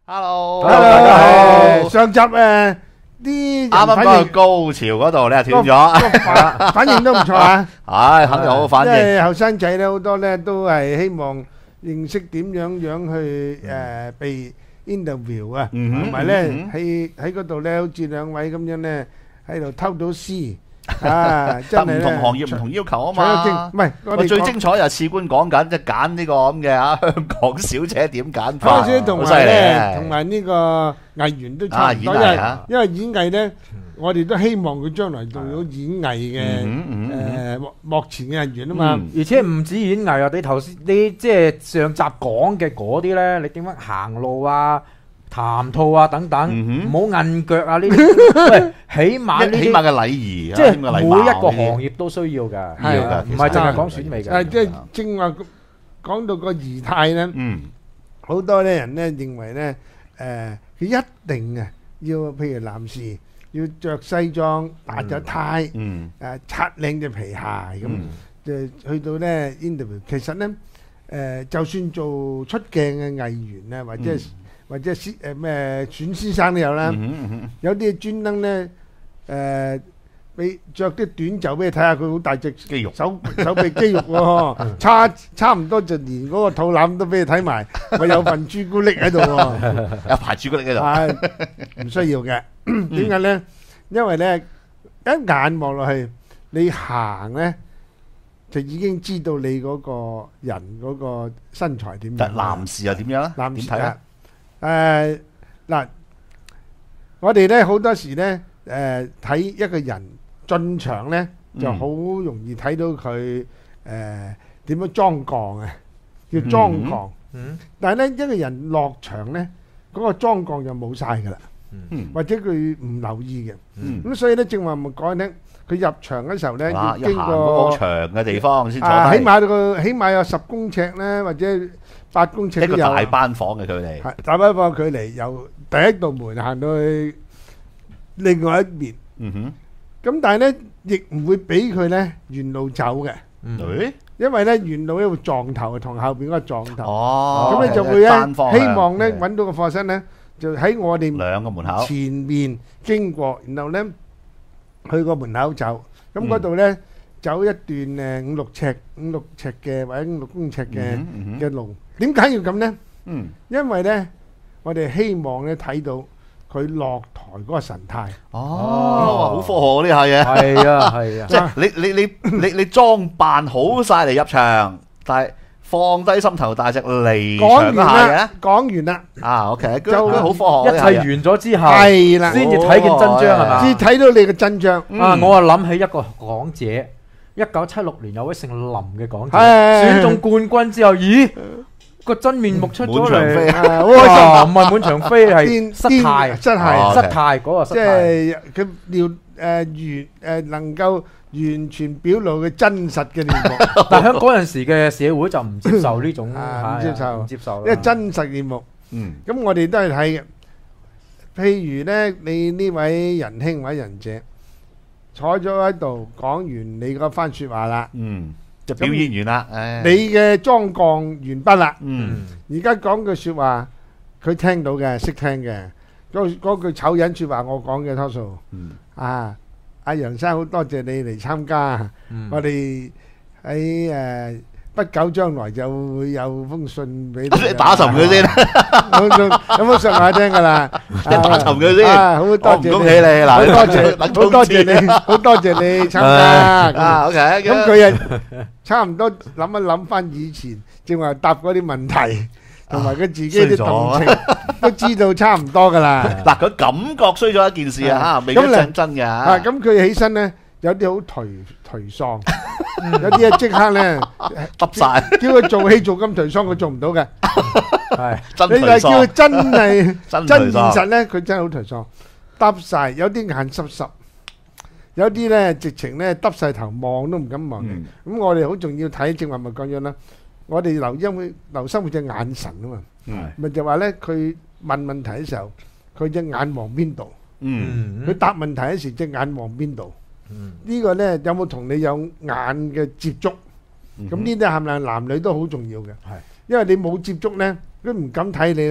Hello， 大家好。上集啲啱啱嗰個高潮嗰度你係斷咗， 反應都唔錯啊！ 係肯定好反因為應。 後生仔咧好多咧都係希望認識點樣去被 interview 啊，同埋咧喺嗰度咧好似兩位咁樣咧喺度偷到師啊！真係唔同行業唔同要求啊嘛。 唔係我最精彩就係次官講緊，即係揀呢個咁嘅香港小姐點揀法， 好犀利。同埋呢個藝員都差唔多，因為演藝咧，我哋都希望佢將來做到演藝嘅幕前嘅人員啊嘛。 而且唔止演藝啊，你頭先你即係上集講嘅嗰啲咧，你點樣行路啊、談吐啊等等，唔好摁腳啊呢啲，喂，起碼嘅禮儀， 即係每一個行業都需要㗎，唔係淨係講選美㗎。 即係正話講到個儀態咧，好多咧人咧認為咧，佢一定啊要，譬如男士要着西裝、打咗呔，擦靚隻皮鞋咁，就去到咧 interview。其實咧，就算做出鏡嘅藝員啊，或者咩選先生都有啦，有啲專登咧俾着啲短袖俾你睇下，佢好大隻肌肉，手臂肌肉喎，差唔多就連嗰個肚腩都俾你睇埋，我有份朱古力喺度喎， 有排朱古力喺度， 唔需要嘅。點解咧？因為咧一眼望落去，你行咧就已經知道你嗰個人嗰個身材點樣。 但男士又點樣咧？ 男士點睇咧？ 嗱，我哋咧好多時咧睇一個人進場咧，就好容易睇到佢點樣裝潢啊，叫裝潢。但係咧一個人落場咧，嗰個裝潢就冇晒㗎啦，或者佢唔留意嘅。咁所以咧，正話咪講咧，佢入場嘅時候咧，要經過好長嘅地方先坐低， 起碼有10公尺咧，或者8公尺都有。 一個大班房嘅距離， 大班房距離由第一道門行到去另外一邊。咁但係咧，亦唔會俾佢咧沿路走嘅。因為咧沿路咧會撞頭，同後邊嗰個撞頭。咁你就會咧希望咧揾到個課室咧，就喺我哋兩個門口前面經過，然後咧去個門口走。咁嗰度咧走一段5、6尺嘅或者5、6公尺嘅路。點解要咁咧？因為咧我哋希望咧睇到佢落台嗰個神態。 好科學呢下嘢。 係啊， 即係你裝扮好晒嚟入場，但係放低心頭大隻離場一下嘅。 講完啦。 OK，都好科學。 一切完咗之後， 係啦， 先至睇見真章係嘛？ 先睇到你嘅真章。 我啊諗起一個港姐，1976年有位姓林嘅港姐選中冠軍之後，咦？個真面目出咗嚟，哇！唔係滿場飛，係失態， 真係失態嗰個失態。 即係佢能夠完全表露佢真實嘅面目。 但喺嗰陣時嘅社會就唔接受呢種，唔接受， 因為真實面目。咁我哋都係睇嘅。譬如咧，你呢位仁兄或者仁姐坐咗喺度，講完你嗰番説話啦。 就表演完啦， 你嘅裝潢完畢啦。而家講句説話，佢聽到嘅，識聽嘅。嗰句醜人説話，我講嘅多數。阿楊生好多謝你嚟參加，我哋喺不久將來就會有封信俾你。 打沉佢先， 有封信我聽㗎啦。 打沉佢先， 好多謝你， 恭喜你嗱， 好多謝你參加。 OK， 咁佢啊差唔多諗一諗翻以前，正話答嗰啲問題，同埋佢自己啲動情，都知道差唔多㗎啦。 嗱，佢感覺衰咗一件事啊，未必真嘅。 咁佢起身咧，有啲好頹喪，有啲啊即刻咧揼晒， 叫佢做戲做咁頹喪，佢做唔到嘅。 係， 你話叫佢真係真現實咧，佢真係好頹喪，揼晒，有啲眼濕濕。有啲咧直情咧耷晒頭望都唔敢望嘅。咁我哋好重要睇，正話咪講咗啦。我哋留心佢隻眼神啊嘛。咪就話咧，佢問問題嘅時候，佢隻眼望邊度？佢答問題嘅時，隻眼望邊度？呢個咧有冇同你有眼嘅接觸？咁呢啲係咪男女都好重要嘅？因為你冇接觸咧，佢唔敢睇你咧，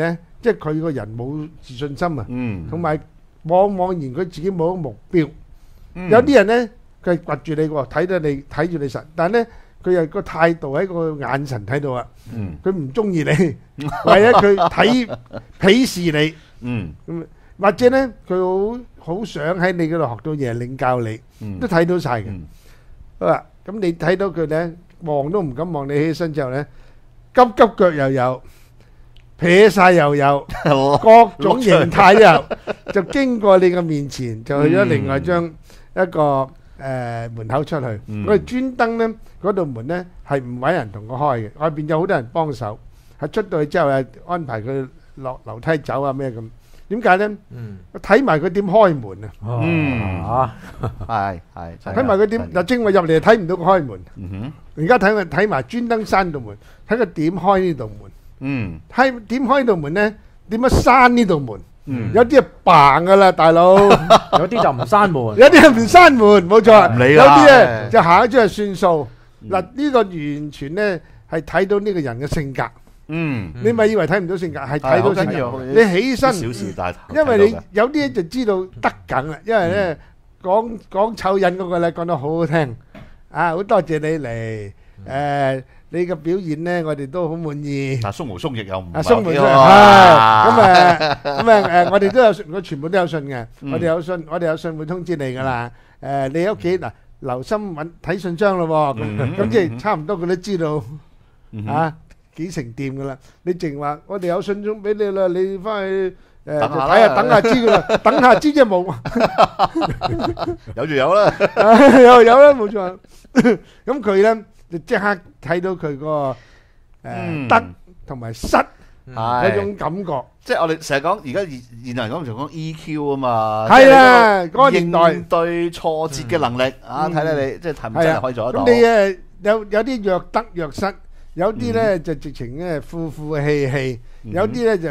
即係佢個人冇自信心啊， 嗯， 同埋往往然佢自己冇目標。 嗯有啲人呢，佢係掘住你喎，睇住你實，但係呢佢又個態度喺個眼神睇到啊， 嗯佢唔中意你，或者佢鄙視你， 嗯咁或者呢佢好想喺你嗰度學到嘢，領教你， 嗯都睇到晒嘅。 嗯好啦，咁你睇到佢呢，望都唔敢望你起身之後呢，急急腳又有，撇晒又有，各種形態都有，就經過你嘅面前，就去咗另外張一個門口出去。我哋專登呢嗰道門呢係唔揾人同佢開嘅，外邊有好多人幫手，係出到去之後安排佢落樓梯走啊咩咁。點解呢？我睇埋佢點開門啊！ 係睇埋佢點嗱，正話入嚟睇唔到佢開門。而家睇埋專登閂道門，睇佢點開呢道門。睇點開呢道門呢？點樣閂呢道門？有啲係扮噶啦，大佬。 有啲就唔閂門， 有啲係唔閂門，冇錯。 唔理有啲咧就行咗出去算數。嗱，呢個完全呢係睇到呢個人嘅性格。你咪以為睇唔到性格，係睇到性格。你起身，因為你有啲就知道得緊啦。因為咧講醜人嗰個咧講得好好聽，好多謝你嚟。你嘅表現咧，我哋都好滿意。 但鬆毛鬆翼又唔鬆毛鬆翼，我哋都有信，我全部都有信嘅。我哋有信會通知你噶啦。你屋企嗱留心睇信箱咯喎，咁即係差唔多佢都知道幾成掂噶啦。你淨話我哋有信中俾你啦，你翻去睇下等下知噶啦，等下知即係冇， 有就有啦， 有啦，冇錯。咁佢咧就即刻睇到佢個得同埋失嗰種感覺。 即係我哋成日講，而家現代人講就講 EQ 啊嘛。 係啊，嗰個年代應對挫折嘅能力啊，睇睇你即係係咪真係可以做得到。 咁你有啲若得若失。有啲咧就直情咧負氣氣，有啲咧就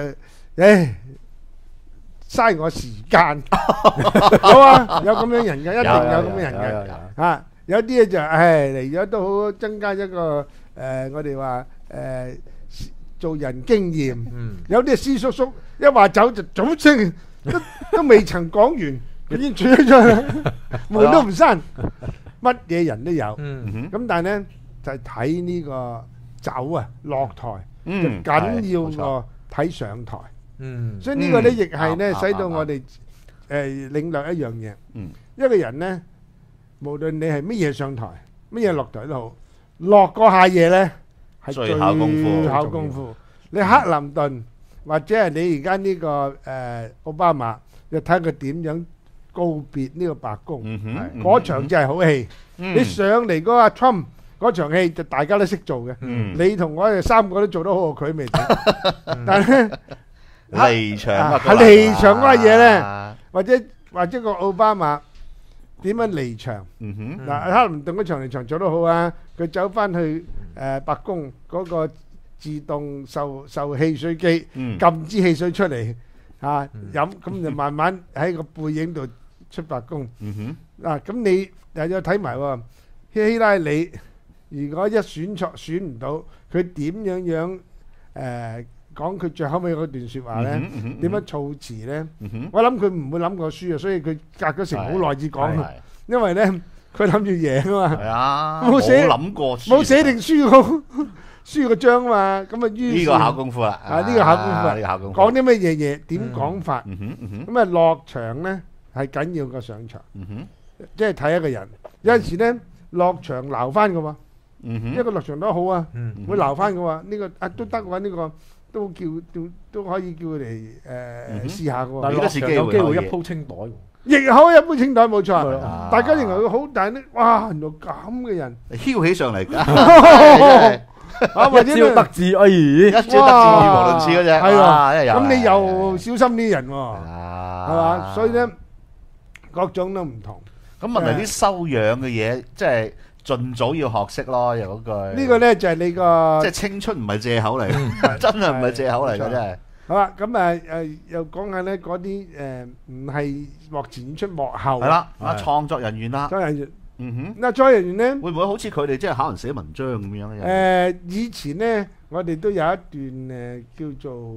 嘥我時間，有啊，有咁樣人嘅，一定有咁樣人嘅啊。有啲咧就嚟咗都好增加一個我哋話做人經驗。有啲師叔叔一話走就早聲，都未曾講完，佢已經轉咗出去，門都唔閂，乜嘢人都有。咁但係咧就係睇呢個。走啊，落台就緊要過睇上台。所以呢個咧亦係咧使到我哋領略一樣嘢。一個人咧，無論你係乜嘢上台，乜嘢落台都好，落嗰下嘢咧係最考功夫。你克林頓或者係你而家呢個奧巴馬，你睇佢點樣告別呢個白宮，嗰場真係好戲。你上嚟嗰個 Trump。嗰場戲就大家都識做嘅，你同我哋三個都做得好過佢未？但係咧離場離場嗰嘢咧，或者個奧巴馬點樣離場？嗱，克林頓嗰場離場做得好啊！佢走翻去白宮嗰個自動售汽水機，撳支汽水出嚟飲，咁就慢慢喺個背影度出白宮。嗱，咁你又有睇埋喎希拉里。如果一選唔到，佢點樣講佢最後尾嗰段説話咧？點樣措辭咧？我諗佢唔會諗過輸啊，所以佢隔咗成好耐至講。因為咧，佢諗住贏啊嘛。係啊，冇諗過，冇寫定輸個章啊嘛。咁啊，於是呢個考功夫啦。呢個考功夫，講啲乜嘢點講法？咁啊，落場咧係緊要過上場。即係睇一個人，有陣時咧落場鬧翻㗎喎。一個落場都好啊，會鬧翻嘅喎，呢個都得嘅話，呢個都可以叫佢嚟試下嘅喎。 但係落場有機會一鋪清袋喎， 亦可以一鋪清袋冇錯。大家認為佢好，但係咧，哇，原來咁嘅人囂起上嚟㗎， 一招得志，哎， 一招得志語無倫次嗰隻， 係喎。咁你又小心啲人喎，係嘛？所以咧，各種都唔同。 咁問題啲修養嘅嘢，即係。盡早要學識咯，又嗰句。 呢個咧就係你個， 即係青春唔係藉口嚟，真係唔係藉口嚟嘅，真係。 好啦，咁又講下咧嗰啲唔係幕前演出幕後。 係啦，創作人員啦。 創作人員，嗱，創作人員咧， 會唔會好似佢哋即係考人寫文章咁樣咧？ 以前咧，我哋都有一段叫做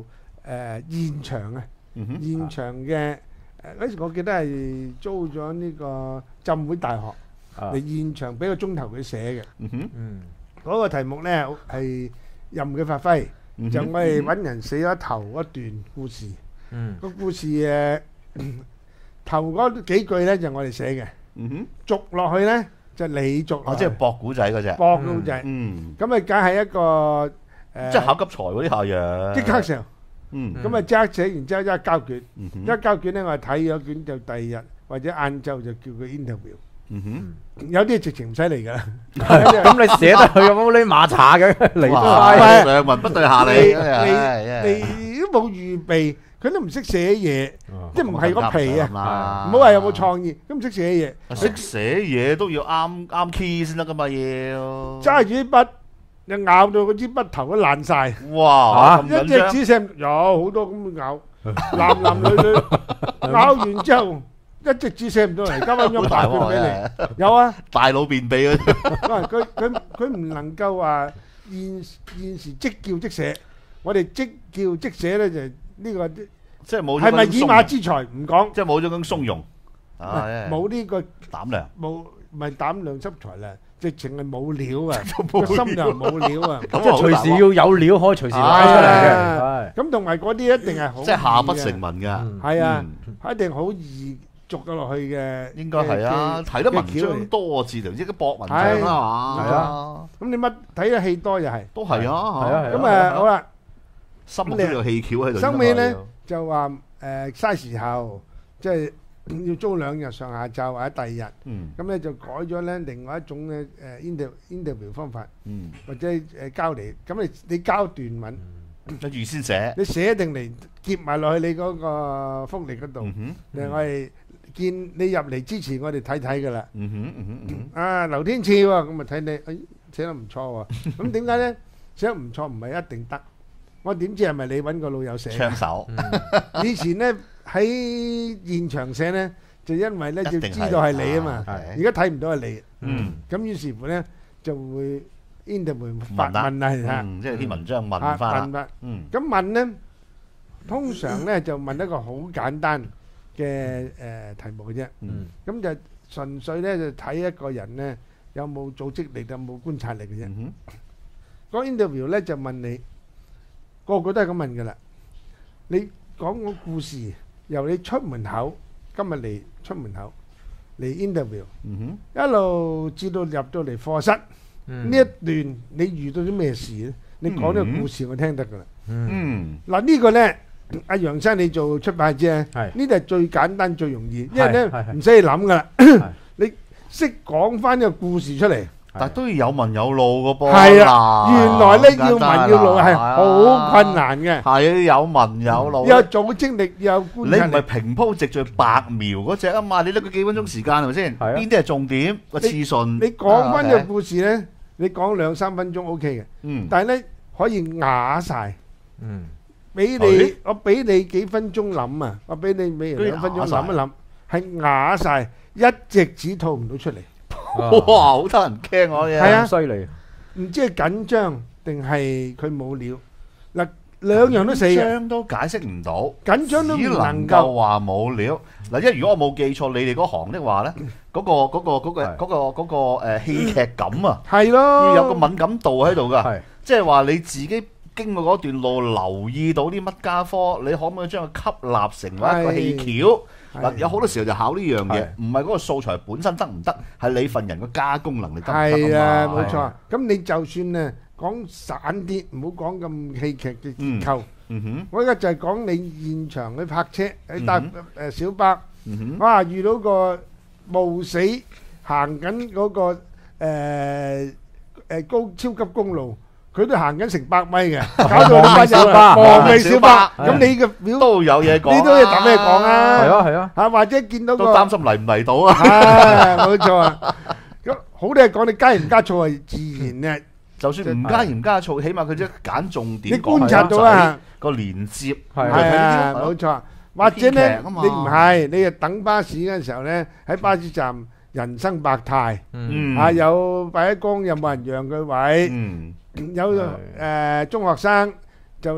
現場啊，現場嘅嗰時我記得係租咗呢個浸會大學嚟現場俾個鐘頭佢寫嘅。嗰個題目咧係任佢發揮，就我哋揾人寫咗頭一段故事。個故事頭嗰幾句咧就我哋寫嘅，續落去咧就你續落去。 即係駁古仔嗰隻。 駁古仔。咁啊，梗係一個即係考急才嗰啲下樣。 即刻上。咁啊，即刻寫完之後一交卷，一交卷咧我係睇咗卷就第二日或者晏晝就叫佢 interview。有啲直情唔使嚟㗎啦。 咁你寫得佢有冇啲馬查嘅嚟都兩文不對下你都冇預備，佢都唔識寫嘢，即係唔係個皮啊！唔好話有冇創意，都唔識寫嘢。 識寫嘢都要啱 key 先得㗎嘛，要揸住啲筆，就咬到嗰支筆頭都爛晒。 哇！ 一隻紙寫有好多咁咬，男男女女咬完之後。一隻字寫唔到嚟，交翻張白卷俾你。有啊， 大腦便秘嗰啲。 佢唔能夠話現時即叫即寫，我哋即叫即寫咧就呢個即係冇。 係咪以馬之才唔講？ 即係冇咗咁鬆容。 冇呢個膽量。 冇唔係膽量執才啦，直情係冇料啊！個心又冇料啊！ 即係隨時要有料，可以隨時拉出嚟嘅。 咁同埋嗰啲一定係好。 即係下不成文㗎。 係啊，一定好易。續咗落去嘅， 應該係啊！睇得文章多字嚟，即係博文章啦嘛。係啊， 咁你乜睇得戲多又係， 都係啊。 咁啊好啦， 心裏有戲橋喺度。 收尾咧就話嘥時候，即係要租2日上下晝或者第二日。咁咧就改咗咧另外一種咧interview 方法，或者交嚟。咁你交段文， 就預先寫。 你寫定嚟結埋落去你嗰個福利嗰度。我哋。見你入嚟之前，我哋睇睇㗎啦。啊，劉天賜喎，咁咪睇你，寫得唔錯喎。咁點解咧？寫得唔錯唔係一定得。我點知係咪你揾個老友寫？ 槍手。 以前咧喺現場寫咧，就因為咧要知道係你啊嘛。而家睇唔到係你。咁於是乎咧就會 interview 發問啦， 即係啲文章問翻啦。 咁問咧，通常咧就問一個好簡單嘅題目嘅啫，咁就純粹咧就睇一個人咧有冇組織力，有冇觀察力嘅啫。嗰 interview 咧就問你，個個都係咁問噶啦。你講個故事，由你出門口，今日嚟出門口嚟 interview，一路至到入到嚟課室，呢一段你遇到啲咩事咧？你講呢個故事我聽得噶啦。嗱呢個咧。阿楊生，你做出版啫，呢啲係最簡單最容易，因為咧唔使你諗噶啦，你識講翻呢個故事出嚟， 但都要有文有路個噃。 係啦，原來咧要文要路係好困難嘅。 係有文有路， 有組織力，有觀察力。 你唔係平鋪直敍白描嗰隻啊嘛？你得個幾分鐘時間係咪先？邊啲係重點個次順？ 你講翻呢個故事咧，你講2-3分鐘 OK 嘅，但係咧可以啞晒。俾你，我俾你幾分鐘諗啊！我俾你每人2分鐘諗一諗，係啞晒，一隻字吐唔到出嚟。 哇！好得人驚我嘢， 係啊， 犀利。 唔知係緊張定係佢冇料。嗱，兩樣都死嘅。緊張都解釋唔到， 緊張都唔能夠話冇料。嗱，因為如果我冇記錯，你哋嗰行的話咧，嗰個戲劇感啊， 係咯， 要有個敏感度喺度㗎。即係話你自己。經過嗰段路，留意到啲乜家科，你可唔可以將佢吸納成為一個戲橋？嗱，有好多時候就考呢樣嘢，唔係嗰個素材本身得唔得，係你份人嘅加工能力得唔得啊嘛？ 係啊，冇錯。咁你就算咧講散啲，唔好講咁戲劇嘅結構。我而家就係講你現場去泊車，去搭小巴，哇！遇到個冒死行緊嗰個超級公路。佢都行緊成100米嘅，搞到你班人望你小巴，咁你嘅表都有嘢講， 你都有揼咩講啊？ 係啊係啊， 嚇或者見到個都擔心嚟唔嚟到啊？ 係冇錯啊！咁好多嘢講，你加鹽加醋係自然嘅。 就算唔加鹽加醋，起碼佢即係揀重點， 你觀察到啊個連接係啊冇錯。或者咧，你唔係你誒等巴士嗰陣時候咧，喺巴士站人生百態，嚇有擺一工，有冇人讓佢位？有中學生就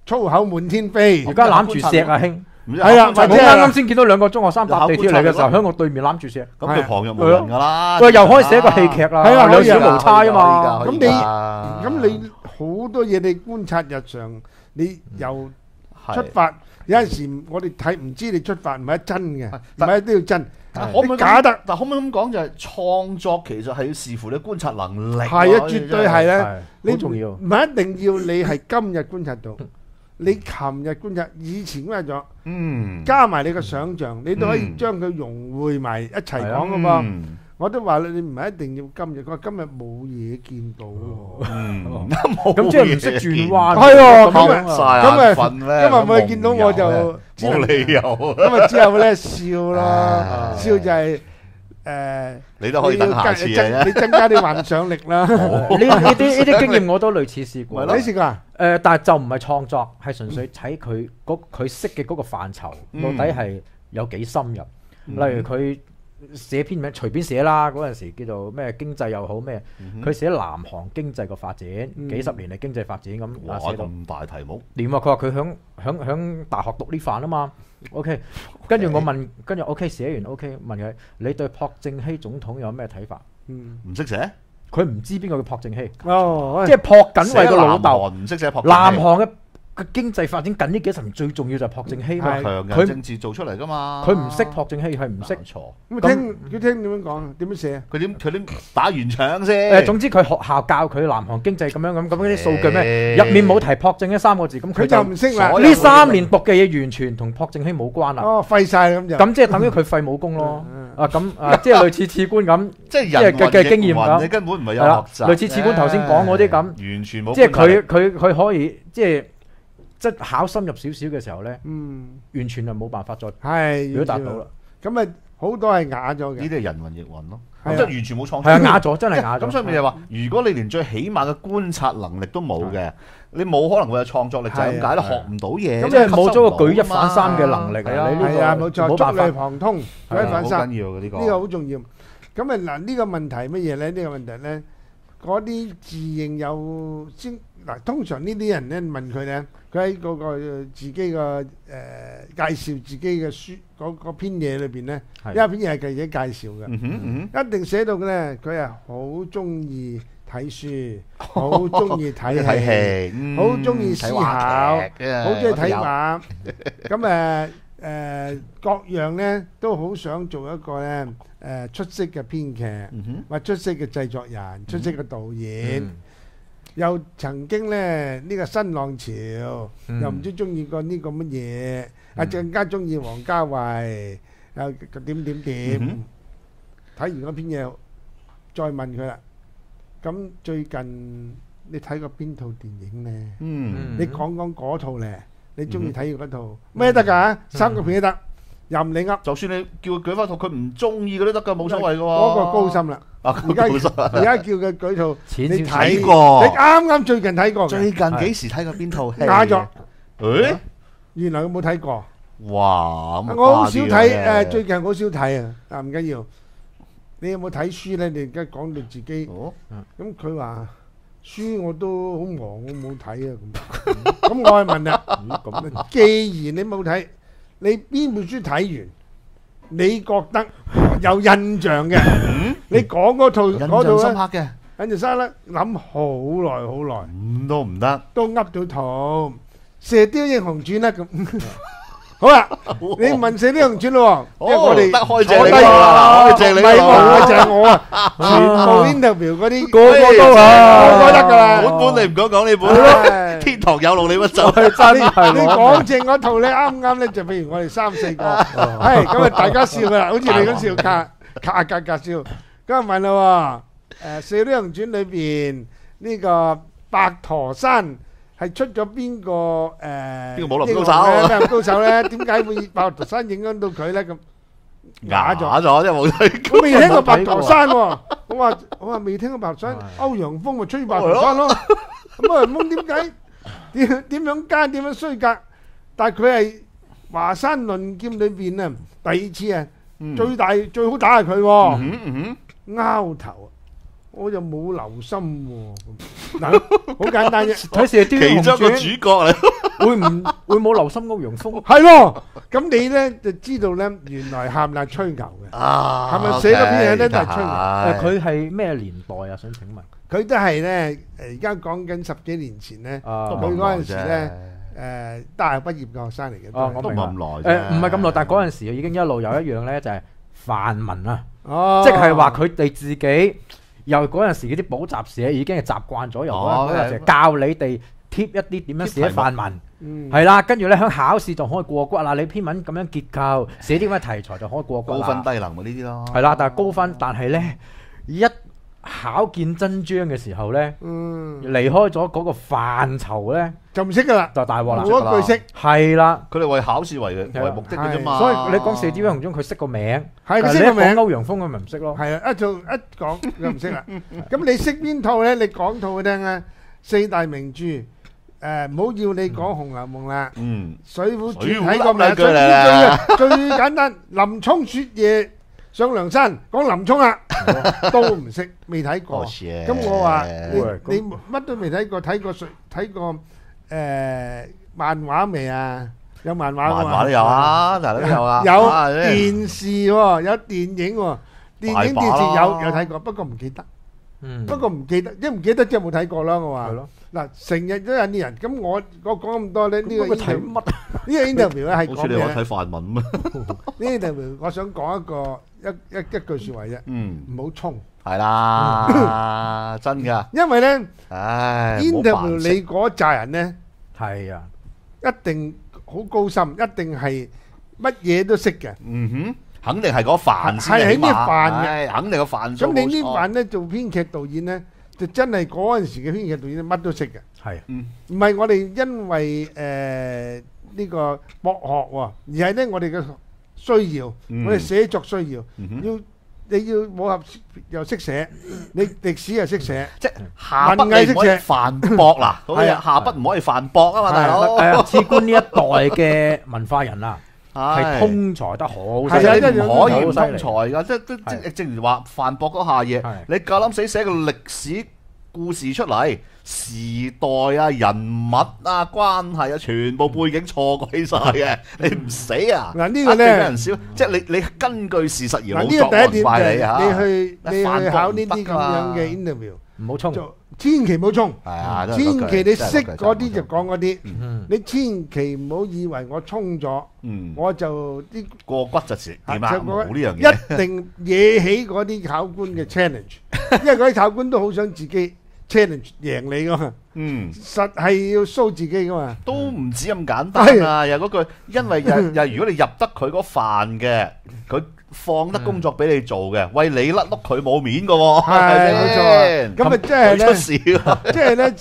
粗口滿天飛。 而家攬住石啊，兄。 係啊， 我啱啱先見到兩個中學生搭地鐵嚟嘅時候，喺我對面攬住石。 咁佢旁若無人㗎啦。 佢又可以寫個戲劇啦， 係啊， 兩小無猜啊嘛。 咁你好多嘢你觀察日常，你由出發有陣時我哋睇唔知你出發唔係真嘅，唔係都要真。 可唔可以假得？但可唔可以咁講就係創作其實係要視乎你觀察能力。 係啊，絕對係咧。 好重要。 唔係一定要你係今日觀察到，你琴日觀察，以前觀察咗，加埋你個想像，你都可以將佢融匯埋一齊講噶嘛。我都話你唔係一定要今日，佢話今日冇嘢見到喎。 咁即係唔識轉彎。 係喎， 今日冇見到我就冇理由。 咁啊之後咧笑咯，笑就係你都可以等下次嘅， 你增加啲幻想力啦。 呢啲經驗我都類似試過。 你試過啊？ 但係就唔係創作，係純粹睇佢識嘅嗰個範疇，到底係有幾深入。例如佢寫篇名隨便寫啦，嗰陣時叫做咩經濟又好咩，佢寫南韓經濟個發展，幾十年嚟經濟發展咁。 哇！咁大題目。 點啊？佢話佢響大學讀呢範啊嘛。OK， 跟住我問，跟住 OK 寫完 OK， 問佢你對朴正熙總統有咩睇法？ 唔識寫， 佢唔知邊個叫朴正熙。 哦， 即係朴槿惠個老豆。 唔識寫朴。 南韓嘅經濟發展近呢幾十年最重要就係朴正熙嘛。 強人政治做出嚟㗎嘛。 佢唔識朴正熙係唔識。 錯。 咁佢聽點樣講？點樣寫啊？ 佢點打完場先？ 總之佢學校教佢南韓經濟咁樣嗰啲數據咩？入面冇提朴正熙3個字，咁佢就唔識啦。 呢3年讀嘅嘢完全同朴正熙冇關啦。 哦，廢曬咁就。 咁即係等於佢廢武功咯。即係類似次官咁， 即係嘅經驗咁。 你根本唔係有學習。 類似次官頭先講嗰啲咁， 完全冇。 即係佢可以即係考深入少少嘅時候咧，完全係冇辦法再表達到啦。 咁啊好多係啞咗嘅。 呢啲係人云亦云咯，即係完全冇創作。 係啊，啞咗真係啞咗。 咁所以咪就話，如果你連最起碼嘅觀察能力都冇嘅，你冇可能會有創作力，就係咁解啦，學唔到嘢。 咁即係冇咗個舉一反三嘅能力啊！ 係啊，冇錯，觸類旁通，舉一反三， 好緊要嘅呢個。 呢個好重要。咁啊嗱，呢個問題乜嘢咧？呢個問題咧，嗰啲自認有先。嗱，通常呢啲人咧問佢咧，佢喺嗰個自己個介紹自己嘅書嗰篇嘢裏邊咧，一篇嘢係自己介紹嘅，一定寫到嘅咧，佢係好中意睇書，好中意睇戲，好中意思考，好中意睇畫，咁各樣咧都好想做一個咧出色嘅編劇，或出色嘅製作人，出色嘅導演。又曾經咧呢個新浪潮，又唔知中意過呢個乜嘢，更加中意王家衛，又點。睇完嗰篇嘢，再問佢啦。咁最近你睇過邊套電影咧？你講嗰套咧，你中意睇嗰套咩得㗎？3個片都得，任你噏。 就算你叫佢舉翻套佢唔中意嘅都得㗎，冇所謂㗎喎。 嗰個高深啦。而家叫佢舉套， 你睇過？ 你啱最近睇過？ 最近幾時睇過邊套戲？ 啞咗。 誒， 原來佢冇睇過。 哇！ 我好少睇最近好少睇啊！唔緊要。你有冇睇書咧？你而家講到自己。咁佢話書我都好忙，我冇睇啊咁。咁我係問啦，咁既然你冇睇，你邊本書睇完？你覺得有印象嘅，你講嗰套咧，印象深刻嘅，印象深刻諗好耐， 咁都唔得， 都噏到套《射雕英雄傳》啦咁。好啦，你問《射雕英雄傳》咯，因為我哋得開正你啦，開正你啦， 就係我啊，全部 interview 嗰啲個個都啊， 個個得噶啦。 本你唔講呢本，天堂有路你乜走？ 真係你講正嗰套咧，啱咧就譬如我哋3、4個，係咁啊，大家笑噶啦，好似你咁笑，格笑。咁啊問啦，《射雕英雄傳》裏邊呢個白駝山係出咗邊個邊個武林高手？ 咩高手咧？點解會白駝山影響到佢咧？咁啞咗，即係冇睇過。 我未聽過白駝山喎，我話未聽過白駝山，歐陽鋒咪吹白駝山咯。咁歐陽鋒點解點樣奸點樣衰格？但係佢係華山論劍裏邊啊，第2次啊，最好打係佢喎。拗頭，我就冇留心喎。嗱，好簡單啫， 睇《射雕英雄傳》 其中個主角嚟。 會冇流心歐陽鋒？ 係咯，咁你咧就知道咧，原來喊係吹牛嘅，係咪寫嗰篇嘢咧都係吹牛？ 佢係咩年代啊？想請問？ 佢都係咧，而家講緊10幾年前咧，佢嗰陣時咧，大學畢業嘅學生嚟嘅， 都唔係咁耐， 唔係咁耐，但係嗰陣時已經一路有一樣咧，就係範文啊，即係話佢哋自己由嗰陣時嗰啲補習社已經係習慣咗，由嗰陣時教你哋貼一啲點樣寫範文，係啦，跟住咧喺考試就可以過關啦。你篇文咁樣結構，寫啲咁嘅題材就可以過關啦。 高分低能呢啲咯， 係啦，但係高分，但係咧一考見真章嘅時候咧，離開咗嗰個範疇咧， 就唔識噶啦， 就大鑊啦， 冇一句識。 係啦， 佢哋為考試為目的嘅啫嘛。 所以你講射雕英雄中，佢識個名， 係佢識個名。 歐陽鋒佢咪唔識咯？ 係啊，一講就唔識啦。咁你識邊套咧？你講套佢聽啊！四大名著，唔好要你講《紅樓夢》啦，《水滸傳》睇過未？水滸最簡單，林沖雪夜上梁山，講林沖啊，都唔識，未睇過。咁我話你乜都未睇過，睇過漫畫未啊？有漫畫㗎嘛？ 漫畫都有啊，大佬都有啊。 有電視喎，有電影喎，電影電視有睇過，不過唔記得。不過唔記得，一唔記得即係冇睇過啦。我話嗱，成日都有啲人咁，我講咁多咧，呢個睇乜？呢個 interview 咧係講咩？ 好似你話睇範文咩？ 呢個 interview 我想講一句説話啫，唔好衝。係啦，真㗎。 因為咧 ，interview 你嗰扎人咧， 係啊， 一定好高深，一定係乜嘢都識嘅。 肯定係嗰範先係啲範嘅， 肯定個範。 咁你呢範咧做編劇導演咧，就真係嗰陣時嘅編劇導演乜都識嘅。係，唔係我哋因為呢個博學喎，而係咧我哋嘅需要，我哋寫作需要，你要武俠又識寫，你歷史又識寫， 即係下筆你唔可以反駁啦。係啊，下筆唔可以反駁啊嘛，大佬。 係啊，賜官呢一代嘅文化人啊。係通才得好， 係啊，你唔可以唔通才㗎，即正如話范博嗰下嘢，你夠膽死寫個歷史故事出嚟，時代啊、人物啊、關係啊，全部背景錯鬼晒嘅，你唔死啊？ 嗱呢個咧， 俾人笑，即係你根據事實而冇作案怪你嚇。 你去考呢啲咁樣嘅 interview， 唔好衝。 千祈唔好衝，千祈你識嗰啲就講嗰啲，你千祈唔好以為我衝咗，我就啲過骨就點啊？冇呢樣嘢， 一定惹起嗰啲考官嘅 challenge，因為嗰啲考官都好想自己 challenge 贏你噶嘛，實係要 show 自己噶嘛， 都唔止咁簡單啊！又嗰句，因為又如果你入得佢嗰飯嘅，佢放得工作俾你做嘅，喂你甩碌佢冇面㗎喎，係冇錯。咁啊，即係咧， 出事即係咧，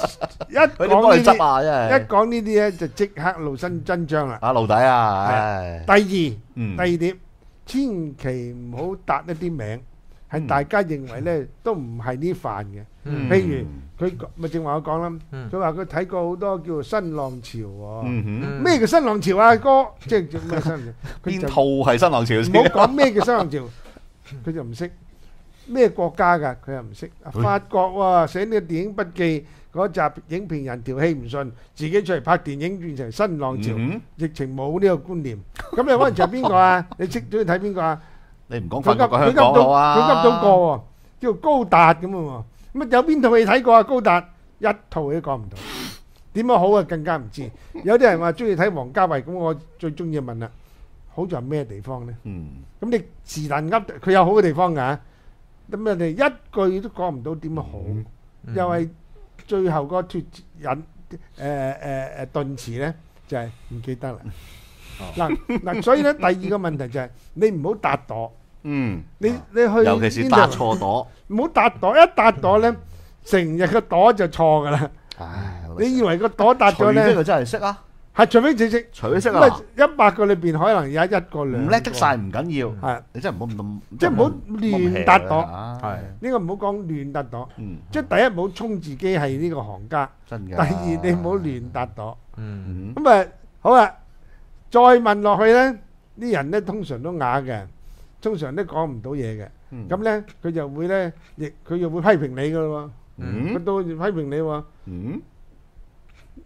一講呢啲咧，就即刻露身真章啦。 啊，露底啊！ 第二點，千祈唔好答一啲名，係大家認為咧都唔係呢範嘅。譬如佢咪正話我講啦，佢話佢睇過好多叫做新浪潮喎。咩叫新浪潮啊？哥，即係咩新浪潮？ 邊套係新浪潮？ 唔好講咩叫新浪潮，佢就唔識。咩國家㗎？佢又唔識。法國喎，寫呢個電影筆記嗰集影評人條氣唔順，自己出嚟拍電影變成新浪潮，疫情冇呢個觀念。咁你可能就係邊個啊？你識咗睇邊個啊？ 你唔講法國香港好啊？ 佢噏到個喎，叫高達咁啊！咁有邊套你睇過啊？高達一套都講唔到，點樣好啊？更加唔知。有啲人話中意睇王家衛，咁我最中意問啦，好在咩地方咧？咁你是但噏佢有好嘅地方㗎，咁人哋一句都講唔到點樣好，又係最後個脫引頓詞咧，就係唔記得啦。嗱，所以咧第二個問題就係你唔好答朵。你去， 尤其是答錯朵， 唔好答朵，一答朵咧，成日個朵就錯噶啦。你以為個朵答咗咧？ 除非佢真係識啊， 係除非佢識， 除非識啊。 100個裏邊可能有一個兩， 唔叻得晒唔緊要， 係你真係唔好咁， 即係唔好亂答朵。 係呢個唔好講亂答朵，即係第一唔好衝自己係呢個行家，第二你唔好亂答朵。咁啊好啊，再問落去咧，啲人咧通常都啞嘅。通常都講唔到嘢嘅，咁咧佢就會咧，佢又會批評你噶咯喎，佢都批評你喎。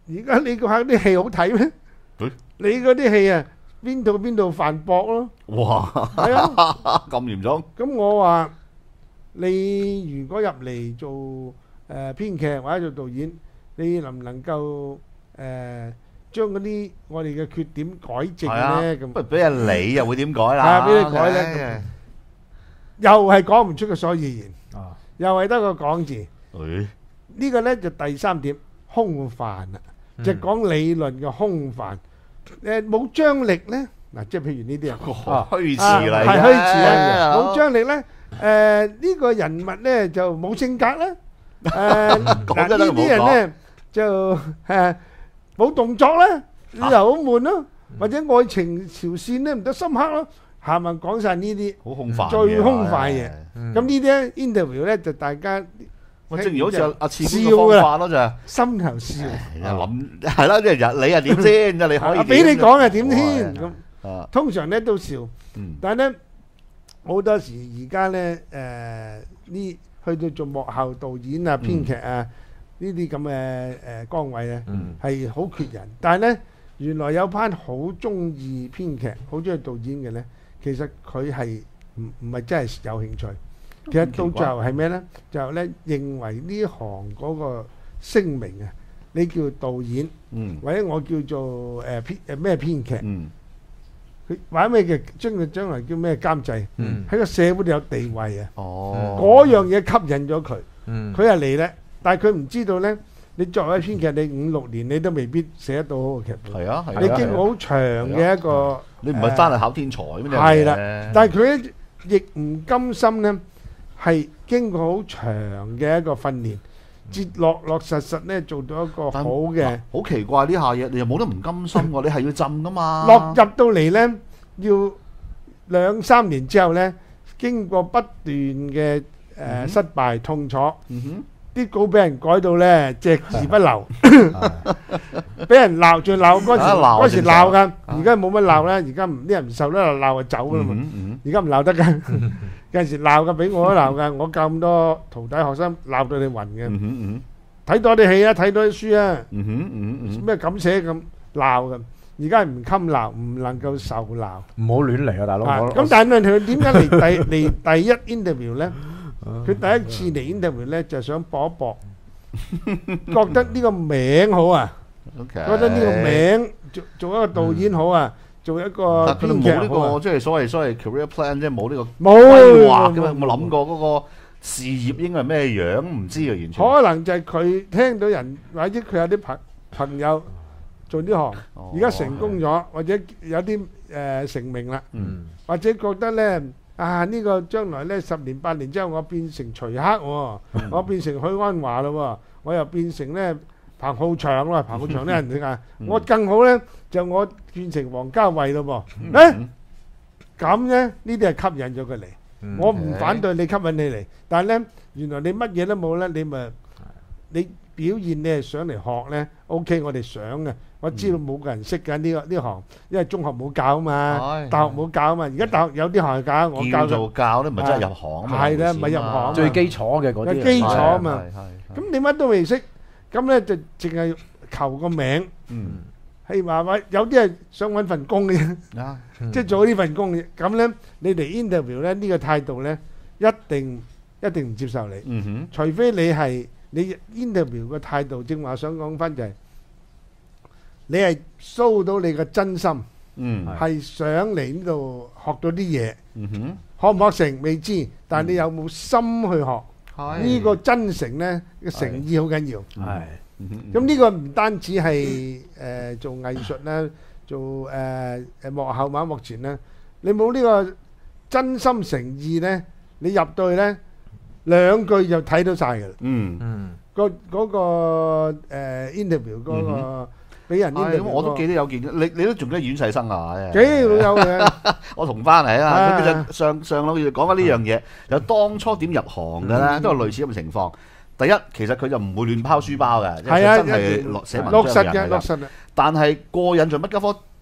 而家你個客啲戲好睇咩？你嗰啲戲啊，邊度犯駁咯？ 哇！ 係啊， 咁嚴重。 咁我話你如果入嚟做編劇或者做導演，你能唔能夠將嗰啲我哋嘅缺點改正咧？咁不如俾人你又會點改啦？ 係啊，俾你改咧，又係講唔出個所以然，又係得個講字。呢個咧就第三點空泛啦，就講理論嘅空泛。冇張力咧，嗱，即係譬如呢啲啊， 虛詞嚟嘅， 係虛詞啊，冇張力咧。呢個人物咧就冇性格啦。嗱，呢啲人咧就冇動作啦，又好悶咯。或者愛情條線咧唔得深刻咯，係咪講晒呢啲？ 好空泛， 最空泛嘅。咁呢啲咧 interview 咧就大家。 正如好似阿次官嘅方法咯，就係心頭笑。 諗係啦，即係你又點先？你可以俾你講係點先？咁通常咧都笑，但係咧好多時而家咧呢去到做幕後導演啊、編劇啊呢啲咁嘅崗位啊，係好缺人。但係咧原來有班好中意編劇、好中意導演嘅咧，其實佢係唔係真係有興趣。其實到最後係咩呢？就係咧認為呢行嗰個聲名啊，你叫導演，或者我叫做咩編劇，佢或者咩嘅將來叫咩監製，喺個社會度有地位啊。嗰樣嘢吸引咗佢，佢係嚟咧，但係佢唔知道呢。你作為編劇，你5-6年你都未必寫得到好嘅劇本。係啊，你經過好長嘅一個， 你唔係翻嚟考天才咩？ 係啦，但係佢亦唔甘心呢。係經過好長嘅一個訓練，落實咧做到一個好嘅。 好奇怪呢下嘢，你又冇得唔甘心喎？你係要浸噶嘛？ 落入到嚟咧，要2-3年之後咧，經過不斷嘅失敗痛楚，啲稿俾人改到咧隻字不留，俾人鬧仲鬧嗰時鬧㗎，而家冇乜鬧啦，而家啲人唔受得鬧就走㗎啦嘛，而家唔鬧得㗎。有陣時鬧嘅俾我都鬧㗎，我教咁多徒弟學生鬧到你暈嘅。睇多啲戲啊，睇多啲書啊，咩咁寫咁鬧嘅，而家係唔襟鬧，唔能夠受鬧。唔好亂嚟啊，大佬！咁但係問題點解嚟第一 interview 咧？佢第一次嚟 interview 咧，就想搏一搏，覺得呢個名好啊，覺得呢個名做一個導演好啊。做一個編劇冇呢個即係所謂 career plan，即係冇呢個規劃嘅嘛，冇諗過嗰個事業應該係咩樣，唔知啊，完全。 可能就係佢聽到人或者佢有啲朋友做呢行，而家成功咗，或者有啲成名啦，或者覺得咧呢個將來咧10年8年之後我變成徐克喎，我變成許鞍華咯，我又變成咧彭浩翔啦，彭浩翔啲人點解？我更好咧，就我變成王家衛咯噃。咁咧呢啲係吸引咗佢嚟。我唔反對你吸引你嚟，但係咧原來你乜嘢都冇咧，你表現你係想嚟學咧 ，OK， 我哋想嘅。我知道冇個人識㗎呢行，因為中學冇教啊嘛，大學冇教啊嘛。而家大學有啲學教，我教做教咧，唔係真係入行啊嘛。 係啦，唔係入行， 最基礎嘅嗰啲。 基礎啊嘛。咁你乜都未識。咁咧就淨係求個名，係話有啲係想揾份工嘅啫，即係做呢份工嘅。咁咧你嚟 interview 咧呢個態度咧，一定唔接受你，除非你 interview 個態度，正話想講翻就係你係 show 到你嘅真心，係想嚟呢度學到啲嘢，學唔學成未知，但係你有冇心去學？呢個真誠咧，個誠意好緊要。係，咁呢個唔單止係做藝術咧，做幕後或者幕前咧，你冇呢個真心誠意咧，你入到去咧2句就睇到曬㗎啦。嗰個interview 嗰個俾人 interview， 我都記得有件，你都仲記得阮世生啊？ 幾有嘅， 我同翻嚟啊！佢就上個月講緊呢樣嘢，就當初點入行嘅咧，都係類似咁嘅情況。第一，其實佢就唔會亂拋書包嘅，即係真係寫文章嘅人嚟嘅。但係過癮在乜家科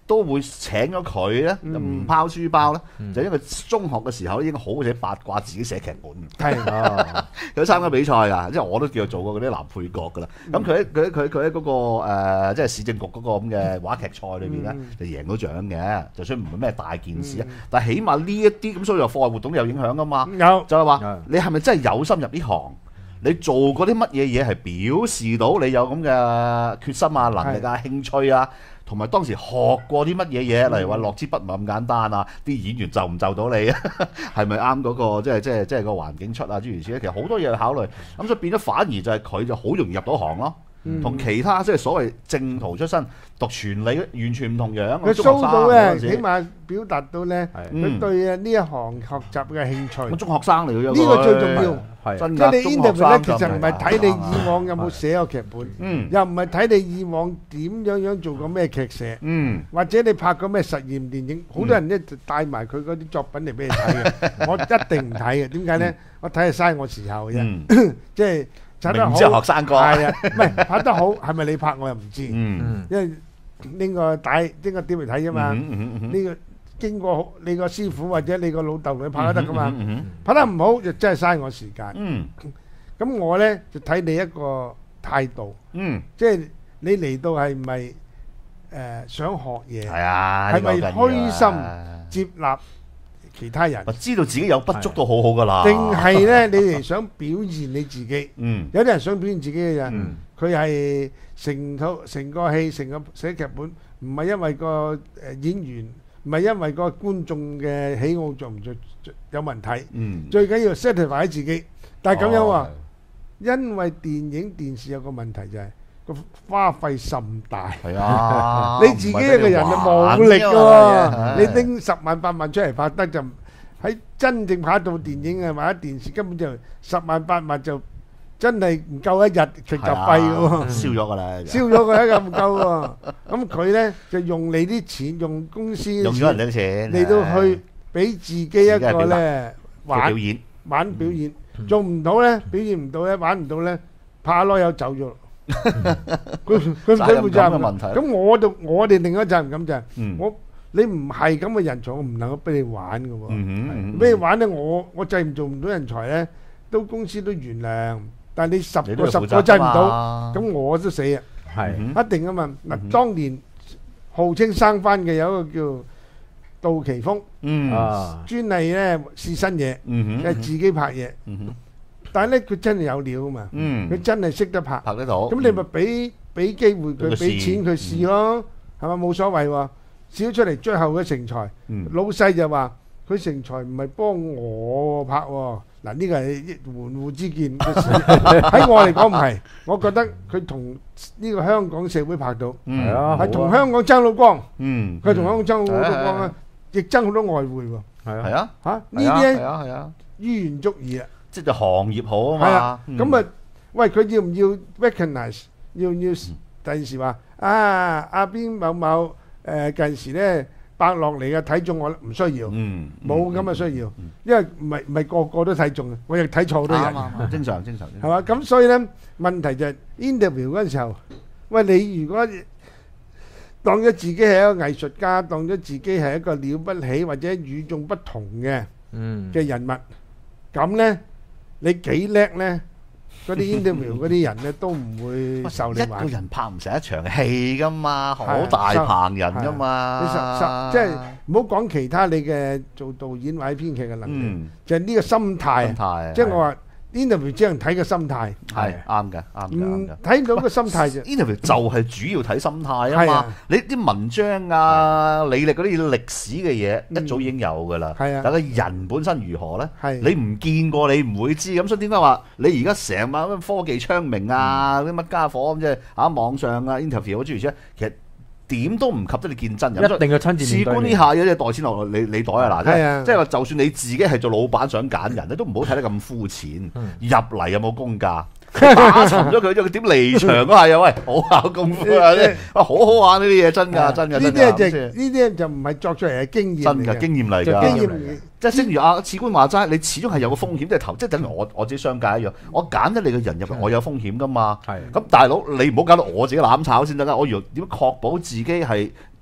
都會請咗佢咧，就唔拋書包咧，就因為中學嘅時候已經好寫八卦，自己寫劇本。 係佢參加比賽㗎，即係我都叫做做過嗰啲男配角㗎啦。咁佢喺嗰個即係市政局嗰個咁嘅話劇賽裏邊咧，就贏到獎嘅。就算唔係咩大件事啊，但係起碼呢一啲咁，所以話課外活動有影響㗎嘛。 有就係話你係咪真係有心入呢行？你做過啲乜嘢嘢係表示到你有咁嘅決心啊、能力啊、興趣啊？同埋當時學過啲乜嘢嘢，例如話落支筆唔係咁簡單啊，啲演員就唔就到你啊？係咪啱嗰個即係個環境出啊？諸如此類，其實好多嘢去考慮，咁所以變咗反而就係佢就好容易入到行咯。同其他即係所謂正途出身讀傳理完全唔同樣。 佢 show 到咧，起碼表達到咧，佢對呢一行學習嘅興趣。 中學生嚟嘅， 呢個最重要。 真即係你 interview 咧，其實唔係睇你以往有冇寫過劇本，又唔係睇你以往點樣做過咩劇社，或者你拍過咩實驗電影。好多人咧就帶埋佢嗰啲作品嚟俾你睇嘅，我一定唔睇嘅。點解咧？我睇係嘥我時候嘅啫，即係。拍得好， 明知學生哥係啊，唔係拍得好，係咪你拍我又唔知，因為呢個帶呢個點嚟睇啫嘛。呢個經過你個師傅或者你個老豆佢拍得噶嘛，拍得唔好就真係嘥我時間。咁我咧就睇你一個態度，即係你嚟到係咪想學嘢？ 係啊， 係咪虛心接納其他人？ 知道自己有不足都好好噶啦。 定係咧，你哋想表現你自己？有啲人想表現自己嘅人，佢係成個戲、成個寫劇本，唔係因為個演員，唔係因為個觀眾嘅喜好做唔做有問題。最緊要 satisfy 自己。但係咁樣喎，因為電影電視有個問題就係個花費甚大。係啊，你自己一個人就冇力㗎喎，你拎10萬8萬出嚟拍得就喺真正拍到電影啊或者電視根本就10萬8萬就真係唔夠一日劇集費㗎喎， 燒咗㗎啦， 燒咗㗎啦，唔夠喎。咁佢咧就用你啲錢，用公司用咗人哋啲錢嚟到去俾自己一個咧玩表演，做唔到咧，表現唔到咧，玩唔到咧，拍下攞友走咗。佢唔使負責任嘅。咁我哋另一責任咁就係，你唔係咁嘅人才，我唔能夠俾你玩嘅喎。俾你玩咧，我製唔做唔到人才咧，都公司都原諒。但係你10個製唔到，咁我都死啊！係一定啊嘛。嗱，當年號稱生番嘅有一個叫杜琪峰，專係咧試新嘢，係自己拍嘢。但係咧，佢真係有料啊嘛！佢真係識得拍， 拍得到。咁你咪俾機會佢，俾錢佢試咯，係咪冇所謂喎？試咗出嚟，最後嘅成才，老細就話佢成才唔係幫我拍喎。嗱，呢個係門戶之見嘅事。喺我嚟講唔係，我覺得佢同呢個香港社會拍到，係同香港爭到光。佢同香港爭好多光啦，亦爭好多外匯喎。 係啊， 嚇呢啲於言足矣啊！ 即係行業好啊嘛。係啊， 咁啊，喂，佢要唔要 recognize？要唔要第時話阿邊某某近時咧白落嚟嘅睇中我唔需要，冇咁嘅需要，因為唔係個個都睇中嘅，我亦睇錯好多人。 正常。 係嘛？咁所以咧問題就係 interview 嗰陣時候，喂，你如果當咗自己係一個藝術家，當咗自己係一個了不起或者與眾不同嘅人物，咁咧。你幾叻咧？嗰啲 interview 嗰啲人咧都唔會受你玩。一個人拍唔成一場戲噶嘛，好大棚人噶嘛。 即係唔好講其他你嘅做導演或者編劇嘅能力，就係呢個心態。即係我話 interview 只能睇個心態。係啱嘅，睇唔到個心態啫。 interview 就係主要睇心態啊嘛。你啲文章啊、履歷嗰啲歷史嘅嘢一早已經有噶啦。係啊。但係人本身如何咧？你唔見過，你唔會知。咁所以點解話你而家成晚科技昌明啊？啲乜家伙咁即係網上啊 interview 諸如此類，其實點都唔及得你見真人。 一定要親自面對。 試官呢下嘢即係袋錢落你袋啊！嗱，即係話就算你自己係做老闆想揀人，你都唔好睇得咁膚淺。入嚟有冇功架？打沉咗佢，佢點離場嗰下又喂，好考功夫啊！好好玩呢啲嘢，真㗎。呢啲就唔係作出嚟嘅經驗， 真㗎經驗嚟㗎。即係正如阿次官話齋，你始終係有個風險，即係投，即係等於我自己商界一樣。我揀咗你嘅人入嚟，我有風險㗎嘛。咁大佬你唔好搞到我自己攬炒先得㗎。我要點樣確保自己係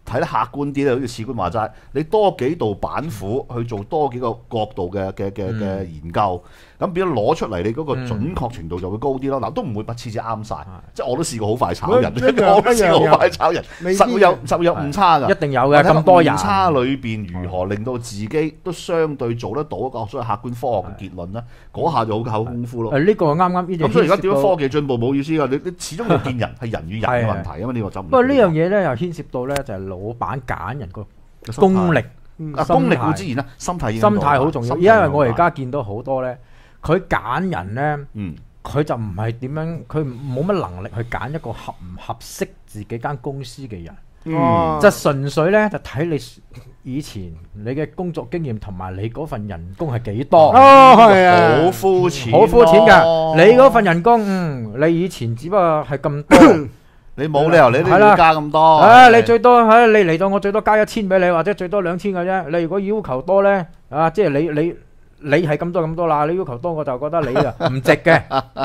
睇得客觀啲咧，好似士官話齋，你多幾道板斧去做多幾個角度嘅研究，咁變咗攞出嚟，你嗰個準確程度就會高啲咯。嗱，都唔會不次次啱晒，即係我都試過好快炒人，我都試過好快炒人，實會有誤差㗎， 一定有嘅。咁多人誤差裏邊如何令到自己都相對做得到一個所謂客觀科學嘅結論咧？嗰下就好考功夫咯。 呢個啱啱呢啲。 咁所以而家點樣科技進步冇意思㗎？你始終要見人係人與人嘅問題啊嘛，呢個就唔。 不過呢樣嘢咧又牽涉到咧就係老闆揀人個功力， 功力固之然啦，心態好重要。因為我而家見到好多咧，佢揀人咧，佢就唔係點樣，佢冇乜能力去揀一個合唔合適自己間公司嘅人，就純粹咧就睇你以前你嘅工作經驗同埋你嗰份人工係幾多。 係啊， 好膚淺， 好膚淺㗎。你嗰份人工，你以前只不過係咁多。 你冇理由你都要加咁多， 你最多你嚟到我最多加1000俾你，或者最多2000嘅啫。你如果要求多咧，即係你係咁多啦，你要求多我就覺得你啊唔值嘅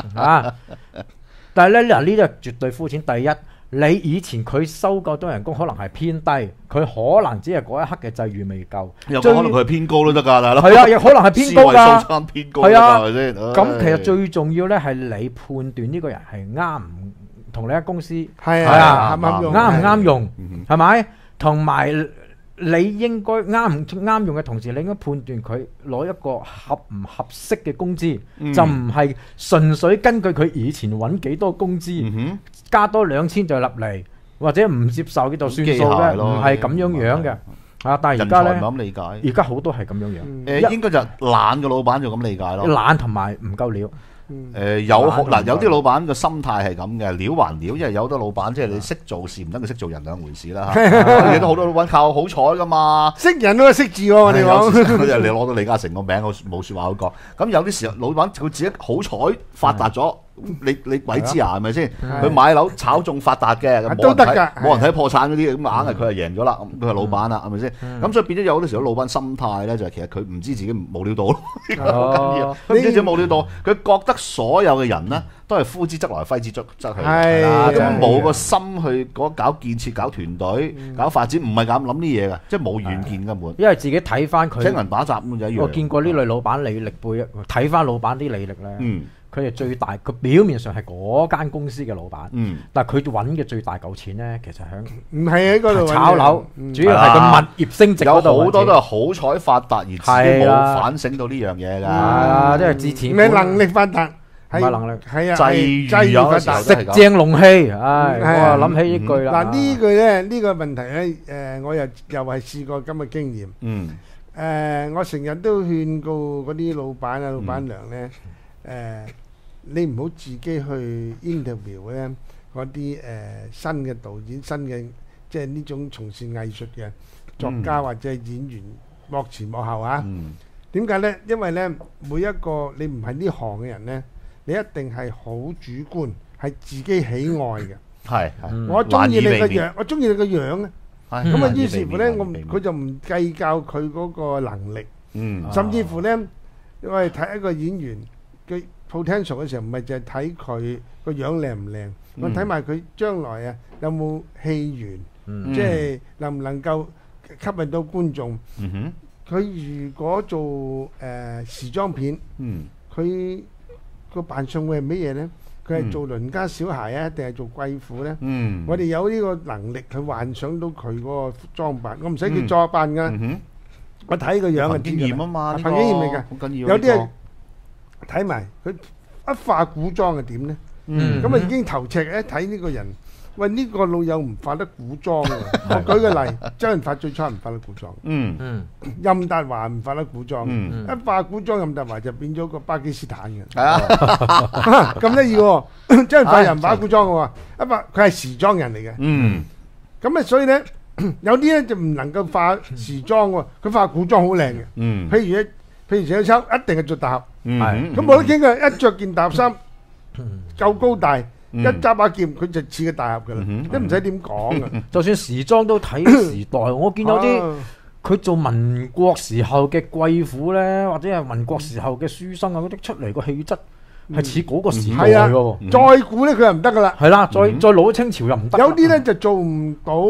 但係咧嗱，呢啲係絕對膚淺。第一，你以前佢收夠多人工可能係偏低，佢可能只係嗰一刻嘅際遇未夠， 有可能佢係偏高都得㗎，大佬。 係啊，亦可能係偏高㗎。 係啊，係咪先？ 咁其實最重要咧係你判斷呢個人係啱唔同你間公司係啊，啱唔啱用，係咪？同埋你應該啱唔啱用嘅同時，你應該判斷佢攞一個合唔合適嘅工資，就唔係純粹根據佢以前揾幾多工資，加多2000就入嚟，或者唔接受嘅就算數嘅，唔係咁樣嘅。但係而家咧， 咁理解， 而家好多係咁樣。 應該就懶嘅老闆就咁理解咯， 懶同埋唔夠料。 有啲老闆嘅心態係咁嘅，料還料，因為有好多老闆即係你識做事唔等佢識做人兩回事啦。亦都好多老闆靠好彩噶嘛， 識人都係識字喎。我哋講， 你攞到李嘉誠個名，我冇説話好講。咁有啲時候老闆佢自己好彩發達咗。你鬼知啊，係咪先？佢買樓炒中發達嘅， 都得㗎， 冇人睇破產嗰啲，咁硬係佢係贏咗啦，佢係老闆啦，係咪先？咁所以變咗有好多時候老闆心態咧，就係其實佢唔知自己冇料到咯，呢個好緊要。佢唔知自己冇料到，佢覺得所有嘅人呢都係呼之則來，揮之則去，咁冇個心去搞建設、搞團隊、搞發展，唔係咁諗啲嘢㗎，即係冇遠見根本。 因為自己睇翻佢， 聽人打雜咁就一樣。 我見過呢類老闆履歷背，睇翻老闆啲履歷咧。佢係最大，佢表面上係嗰間公司嘅老闆，但係佢揾嘅最大嚿錢咧，其實喺唔係喺嗰度炒樓，主要係個物業升值嗰度。 有好多都係好彩發達而自己冇反省到呢樣嘢㗎， 即係之前唔係能力發達， 唔係能力， 係啊， 際遇發達， 食正龍氣。我諗起呢句啦。 嗱呢句咧，呢個問題咧，我又係試過咁嘅經驗。我成日都勸告嗰啲老闆啊、老闆娘咧。你唔好自己去 interview 咧嗰啲新嘅導演、新嘅即係呢種從事藝術嘅作家或者演員，幕前幕後啊。點解呢？因為呢，每一個你唔係呢行嘅人呢，你一定係好主觀，係自己喜愛嘅。係我中意你個樣，我中意你個樣啊。咁啊，於是乎呢，佢就唔計較佢嗰個能力。甚至乎呢，我哋睇一個演員嘅 potential 嘅時候，唔係淨係睇佢個樣靚唔靚，我睇埋佢將來啊有冇戲緣，即係能唔能夠吸引到觀眾。佢如果做時裝片，佢個扮相會係乜嘢呢？佢係做鄰家小孩啊，定係做貴婦呢？我哋有呢個能力去幻想到佢嗰個裝扮，我唔使佢作扮噶，我睇個樣就知㗎啦。憑經驗嚟㗎，有啲係。睇埋佢一化古裝係點呢？咁啊已經頭赤一睇呢個人，喂呢個老友唔化得古裝喎。我舉個例，周潤發最初唔化得古裝，任達華唔化得古裝，一化古裝任達華就變咗個巴基斯坦嘅。係啊，咁得意喎！周潤發又唔化古裝嘅喎，一化佢係時裝人嚟嘅。咁啊，所以呢，有啲咧就唔能夠化時裝喎，佢化古裝好靚嘅。譬如陳小秋一定係着大俠，咁冇得傾嘅。一着件大俠衫夠高大，一揸把劍佢就似個大俠噶啦，都唔使點講嘅。 就算時裝都睇時代，我見有啲佢做民國時候嘅貴婦咧，或者係民國時候嘅書生啊，嗰啲出嚟個氣質係似嗰個時代嘅。 再古咧佢又唔得噶啦。 係啦，再老清朝又唔得。 有啲咧就做唔到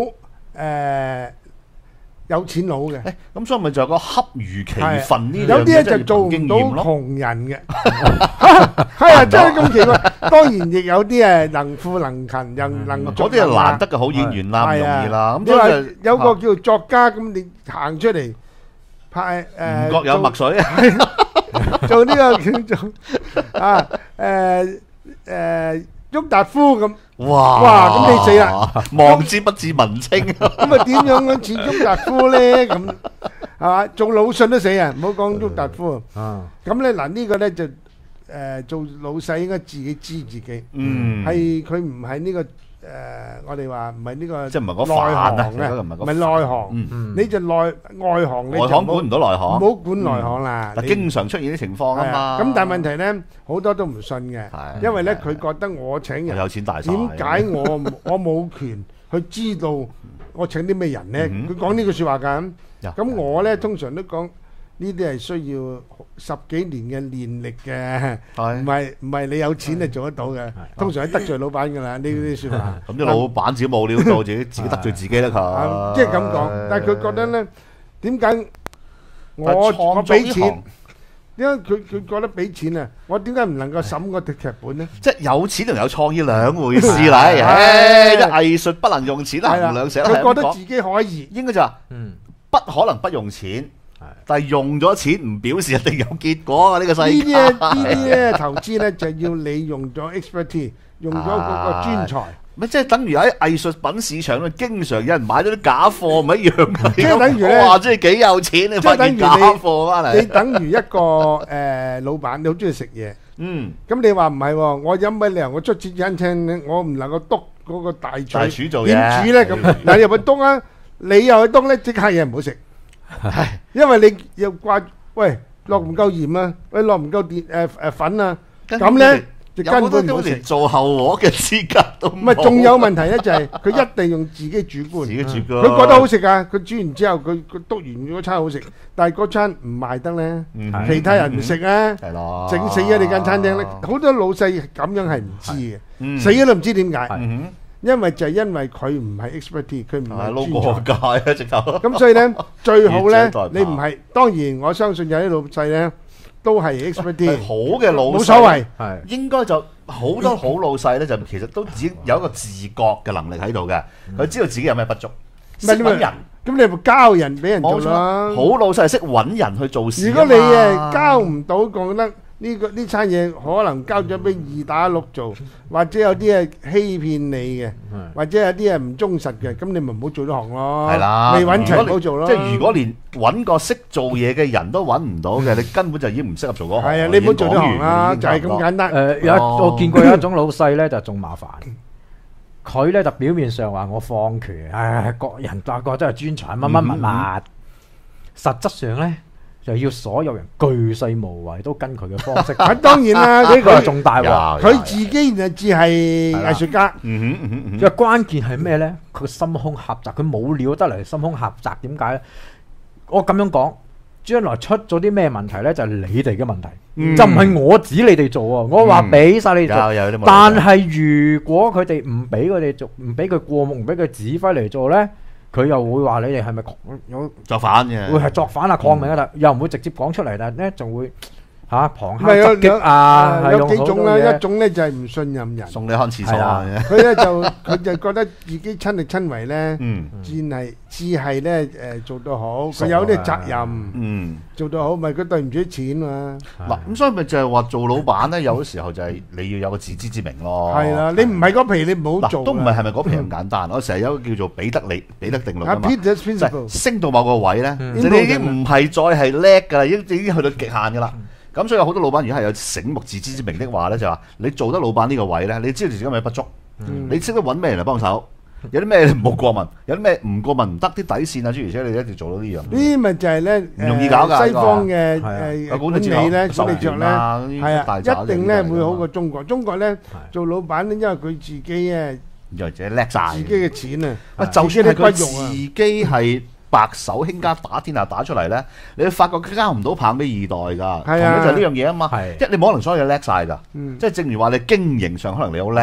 有錢佬嘅。 咁所以咪就係個恰如其分呢樣嘢， 有啲咧就做唔到窮人嘅，係啊，真係咁奇怪。當然亦有啲係能富能勤，能嗰啲係難得嘅好演員啦，唔容易啦。咁你話有個叫作家咁，你行出嚟拍唔覺有墨水， 做呢個叫做郁達夫咁。哇！咁你死啦， 望之不知文青。 咁啊點樣樣似郁達夫咧？咁係嘛？做魯迅都死啊！唔好講郁達夫。咁咧嗱，呢個咧就做老細應該自己知自己。係佢唔係呢個我哋話唔係呢個， 即係唔係嗰範啊？ 唔係內行，你就外行， 外行管唔到內行， 唔好管內行啦。 但經常出現啲情況啊嘛。 咁但係問題咧，好多都唔信嘅，因為咧佢覺得我請人有錢大晒， 點解我冇權去知道我請啲咩人咧？佢講呢句説話㗎。咁我咧通常都講呢啲係需要10幾年嘅練力嘅，唔係你有錢就做得到嘅。通常係得罪老闆㗎啦，呢啲説話。 咁啲老闆自己冇料到，自己得罪自己啦佢。 即係咁講，但係佢覺得咧，點解我俾錢？點解佢覺得俾錢啊？我點解唔能夠審個劇本咧？ 即係有錢同有創意兩回事嚟。唉，啲藝術不能用錢衡量，成日佢覺得自己可以， 應該就話不可能不用錢。但係用咗錢唔表示一定有結果啊！呢個世界呢啲咧投資咧就要你用咗 expertise， 用咗嗰個專才。 咪即係等於喺藝術品市場咧，經常有人買咗啲假貨，咪一樣嘅。 即係等於咧， 哇！即係幾有錢，你發現假貨翻嚟。 你等於一個老闆，你好中意食嘢。咁你話唔係喎？我有乜理由我出錢餐廳咧？我唔能夠督嗰個大廚做嘢點煮咧？咁嗱，你入去督啊，你又去督咧，即刻嘢唔好食。係，因為你又掛喂落唔夠鹽啊，喂落唔夠粉啊，咁咧就根本唔好食。 做後鑊嘅資格都冇。 唔係，仲有問題咧，就係佢一定用自己主觀。 自己主觀。 佢覺得好食啊，佢煮完之後，佢督完嗰餐好食，但係嗰餐唔賣得咧，其他人唔食啊，整死咗你間餐廳咧。好多老細咁樣係唔知嘅，死咗都唔知點解。因為就係因為佢唔係 expertise， 佢唔係撈過界啊！直頭。咁所以咧，最好咧，你唔係當然，我相信有啲老細咧都係 expertise。 好嘅老細冇所謂， 應該就好多好老細咧，就其實都已經有一個自覺嘅能力喺度嘅，佢知道自己有咩不足，識揾人。 咁你咪交人俾人做啦。 好老細係識揾人去做事。 如果你交唔到，覺得呢餐嘢可能交咗俾2打6做，或者有啲係欺騙你嘅，或者有啲係唔忠實嘅，咁你咪唔好做呢行咯。 係啦， 未揾齊唔好做咯。 即係如果連揾個識做嘢嘅人都揾唔到嘅，你根本就已經唔適合做嗰行。 係啊，你唔好做呢行啦，就係咁簡單。 我見過有一種老細咧，就仲麻煩。佢咧就表面上話我放權，各人個真係專才乜乜物物，實質上咧。就要所有人巨細無遺都跟佢嘅方式。 當然啦， 呢個係重大鑊。 佢自己就只係藝術家。 因為關鍵係咩咧？佢心胸狹窄，佢冇料得嚟，心胸狹窄。點解咧？我咁樣講，將來出咗啲咩問題咧，就係你哋嘅問題，就唔係我指你哋做啊！我話俾晒你哋做，但係如果佢哋唔俾佢哋做，唔俾佢過目，唔俾佢指揮嚟做咧。佢又會話你哋係咪有作反嘅？ 會係作反啊、抗命啊，又唔會直接講出嚟，但係咧仲會旁敲側擊啊。 有幾種啦，一種咧就係唔信任人， 送你看廁所啊！ 佢咧佢就覺得自己親力親為咧，只係咧做到好，佢有啲責任，做到好，咪佢對唔住錢嘛。 嗱，咁所以咪就係話做老闆咧，有啲時候就係你要有個自知之明咯。 係啦，你唔係嗰皮，你唔好做。 都唔係咪嗰皮咁簡單？我成日有個叫做彼得定律啊嘛。 Peter's Principle 升到某個位咧，你已經唔係再係叻㗎啦，已經去到極限㗎啦。咁所以有好多老闆如果係有醒目自知之明的話咧，就話你做得老闆呢個位咧，你知道自己有咩不足，你識得揾咩人嚟幫手，有啲咩你唔好過問，有啲咩唔過問唔得，啲底線啊諸如此類，你一定要做到呢樣。 呢咪就係咧唔容易搞㗎。 西方嘅管理咧，管理著咧，係啊，一定咧會好過中國。中國咧做老闆咧，因為佢自己又者叻曬， 自己嘅錢啊， 就算係佢自己係白手興家打天下打出嚟咧，你會發覺佢交唔到棒俾二代㗎，同樣就係呢樣嘢啊嘛。即係你冇可能所有嘢叻曬㗎，即係正如話你經營上可能你好叻，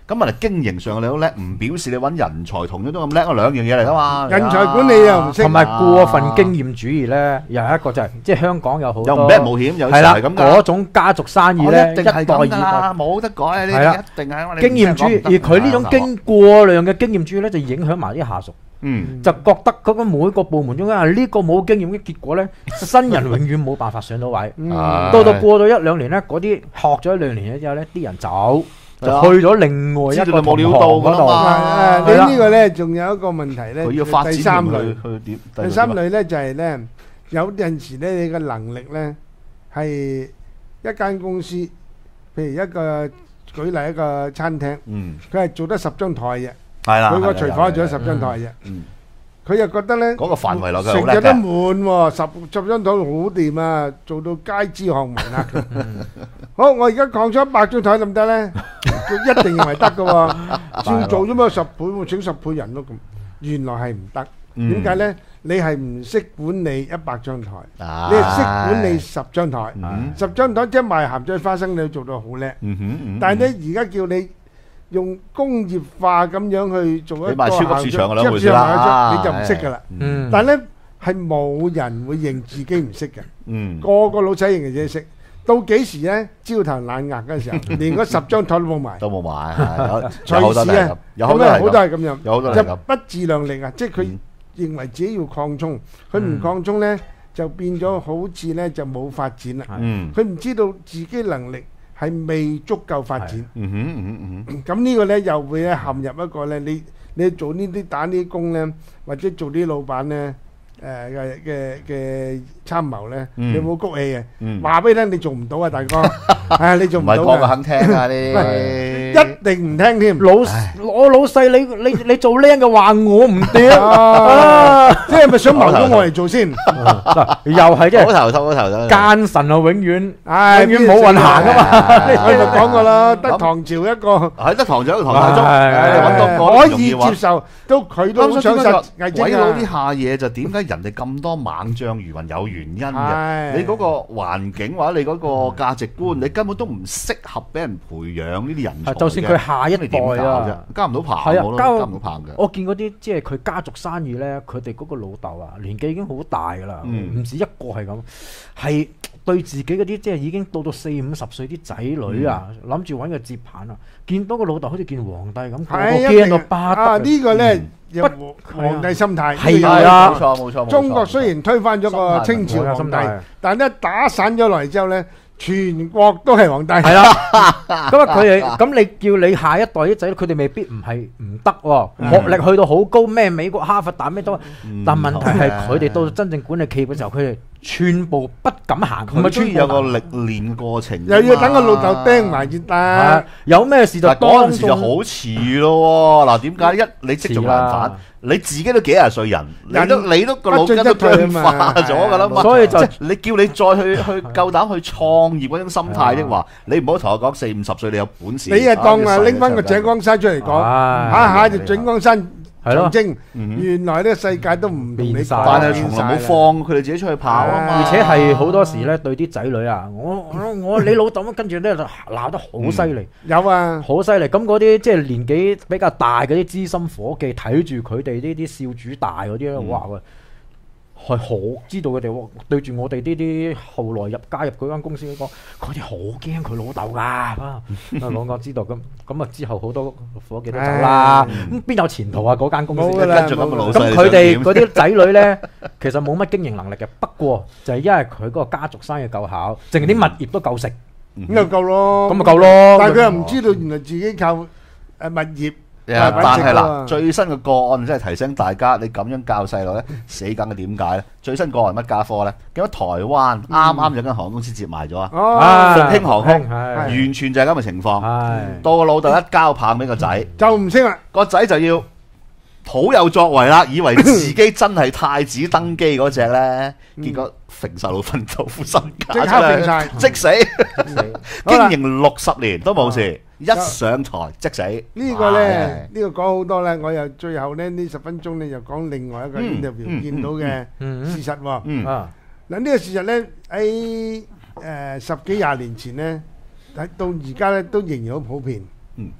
咁問題經營上你好叻，唔表示你揾人才同樣都咁叻，兩樣嘢嚟噶嘛。 人才管理又唔識， 同埋過分經驗主義咧，又係一個就係即係香港有好多又唔俾人冒險，有時係啦係咁㗎。 嗰種家族生意咧， 一定係一代二咁㗎啦， 代冇得改啊！呢係啦啲一定係經驗主義，而佢呢種過量嘅經驗主義咧，就影響埋啲下屬。就覺得嗰個每個部門中間係呢個冇經驗嘅結果咧，新人永遠冇辦法上到位。到過咗一兩年咧，嗰啲學咗一兩年之後咧，啲人走就去咗另外一個同行嗰度。 你呢個咧仲有一個問題咧，第三類。第三類咧就係咧，有陣時咧你嘅能力咧係一間公司，譬如一個舉例一個餐廳，佢係做得10張台嘅。 係啦， 佢個廚房做咗10張台啫，佢又覺得咧嗰個範圍內佢成日都滿喎，10張台好掂啊，做到街知巷聞啊！好，我而家擴咗100張台得唔得咧？佢一定認為得㗎喎，照做啫嘛，10倍喎，請10倍人咯咁。原來係唔得，點解咧？你係唔識管理100張台，你係識管理10張台，10張台即係賣鹹菜花生，你做到好叻。但係咧，而家叫你用工業化咁樣去做一個超級市場嘅兩回事啦， 你就唔識噶啦。但係咧係冇人會認自己唔識嘅，個個老細認自己識。到幾時咧？焦頭爛額嘅時候，連嗰10張台都冇埋， 都冇埋。 隨時啊，有好多係咁樣， 有好多就不自量力啊！即係佢認為自己要擴充，佢唔擴充咧就變咗好似咧就冇發展啦。佢唔知道自己能力係未足夠發展，咁呢個咧又會咧陷入一個咧，你做呢啲打呢啲工咧，或者做啲老闆咧，嘅參謀咧，你冇谷氣嘅，話俾你聽你做唔到啊，大哥，你做唔到嘅。 唔係個個肯聽啊，你一定唔聽添。 我老細你做靚嘅話我唔掂， 即係咪想謀咗我嚟做先？ 又係即係好頭奸臣啊，永遠冇運行噶嘛。 我就講過啦，得唐朝一個， 係得唐朝一個唐太宗，揾到個可以接受，佢都好想實魏徵啊。 鬼佬呢下嘢就點解人哋咁多猛將如雲有原因嘅？你嗰個環境或者你嗰個價值觀，你根本都唔適合俾人培養呢啲人才嘅。 就算佢下一代啊， 交唔到棒，交唔到棒嘅。 我見嗰啲即係佢家族生意咧，佢哋嗰個老豆啊，年紀已經好大噶啦，唔止一個係咁，係對自己嗰啲即係已經到40-50歲啲仔女啊，諗住揾個接棒啊，見到個老豆好似見皇帝咁，個驚到不得。 呢個咧有皇帝心態， 係啊， 冇錯。 中國雖然推翻咗個清朝皇帝，但係一打散咗落嚟之後咧，全國都係皇帝。係啦， 咁啊佢哋咁你叫你下一代啲仔，佢哋未必唔係唔得喎，學歷去到好高，咩美國哈佛大咩都，但問題係佢哋到真正管理企業嘅時候，佢哋寸步不敢行。 佢中意有個歷練過程， 又要等個老豆釘埋先得。 有咩事就嗰陣時就好遲咯。嗱，點解你積重難返？你自己都幾廿歲人，你都個腦筋都僵化咗㗎啦嘛。 所以就你叫你再去夠膽去創業嗰種心態的話，你唔好同我講40-50歲你有本事。 你啊當啊拎翻個井岡山出嚟講，下下就井岡山長征。原來呢個世界都唔同你講， 但係從來冇放佢哋自己出去跑啊嘛。 而且係好多時咧對啲仔女啊，我你老豆咁跟住咧就鬧得好犀利。 有啊， 好犀利。咁嗰啲即係年紀比較大嗰啲資深夥計睇住佢哋呢啲少主大嗰啲咧，哇！係好知道佢哋對住我哋呢啲後來加入嗰間公司講，佢哋好驚佢老豆㗎。講知道咁啊，之後好多夥計都走啦。咁邊有前途啊？嗰間公司跟住咁嘅老細， 咁佢哋嗰啲仔女咧，其實冇乜經營能力嘅。不過就係因為佢嗰個家族生意夠巧，淨係啲物業都夠食， 咁就夠咯。 咁咪夠咯。 但係佢又唔知道原來自己靠物業。 但係嗱，最新嘅個案真係提醒大家，你咁樣教細路咧，死梗嘅點解咧？最新個案乜家科咧？見到台灣啱啱有間航空公司接埋咗啊！復興航空完全就係咁嘅情況。到個老豆一交棒俾個仔， 就唔識啦。 個仔就要好有作為啦，以為自己真係太子登基嗰隻咧，結果揈晒老份豆腐身家出嚟，即死。經營60年都冇事。一上台即死。 呢個咧，呢個講好多咧。我又最後咧呢10分鐘咧，又講另外一個 interview 見到嘅事實喎。嗱呢個事實咧喺10幾20年前咧，到而家咧都仍然好普遍。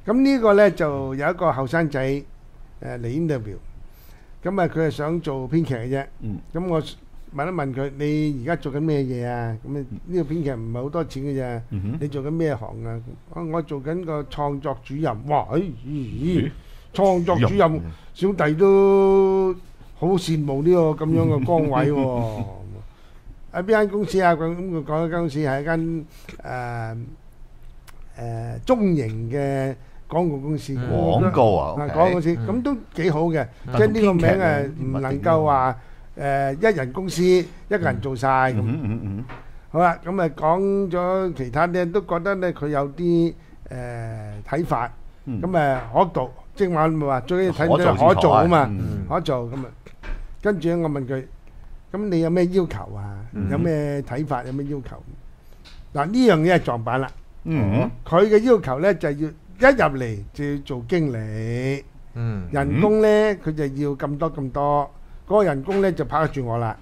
咁呢個咧就有一個後生仔嚟 interview，咁啊佢係想做編劇嘅啫。咁我問一問佢：你而家做緊咩嘢啊？咁啊呢個編劇唔係好多錢嘅啫。你做緊咩行啊？我做緊個創作主任。哇！創作主任，小弟都好羨慕呢個咁樣嘅崗位喎。喺邊間公司啊？咁佢講一間公司係一間中型嘅廣告公司。 廣告啊， 廣告公司咁都幾好嘅，即係呢個名誒唔能夠話一人公司一個人做曬咁。好啦，咁啊講咗其他咧，都覺得咧佢有啲睇法，咁誒可讀，即係話咪話最緊要睇到可做啊嘛，可做咁啊。跟住我問佢：咁你有咩要求啊？有咩睇法？有咩要求？嗱呢樣嘢係撞板啦。佢嘅要求咧就係要一入嚟就要做經理，人工咧佢就要咁多咁多，嗰個人工咧就拍得住我啦。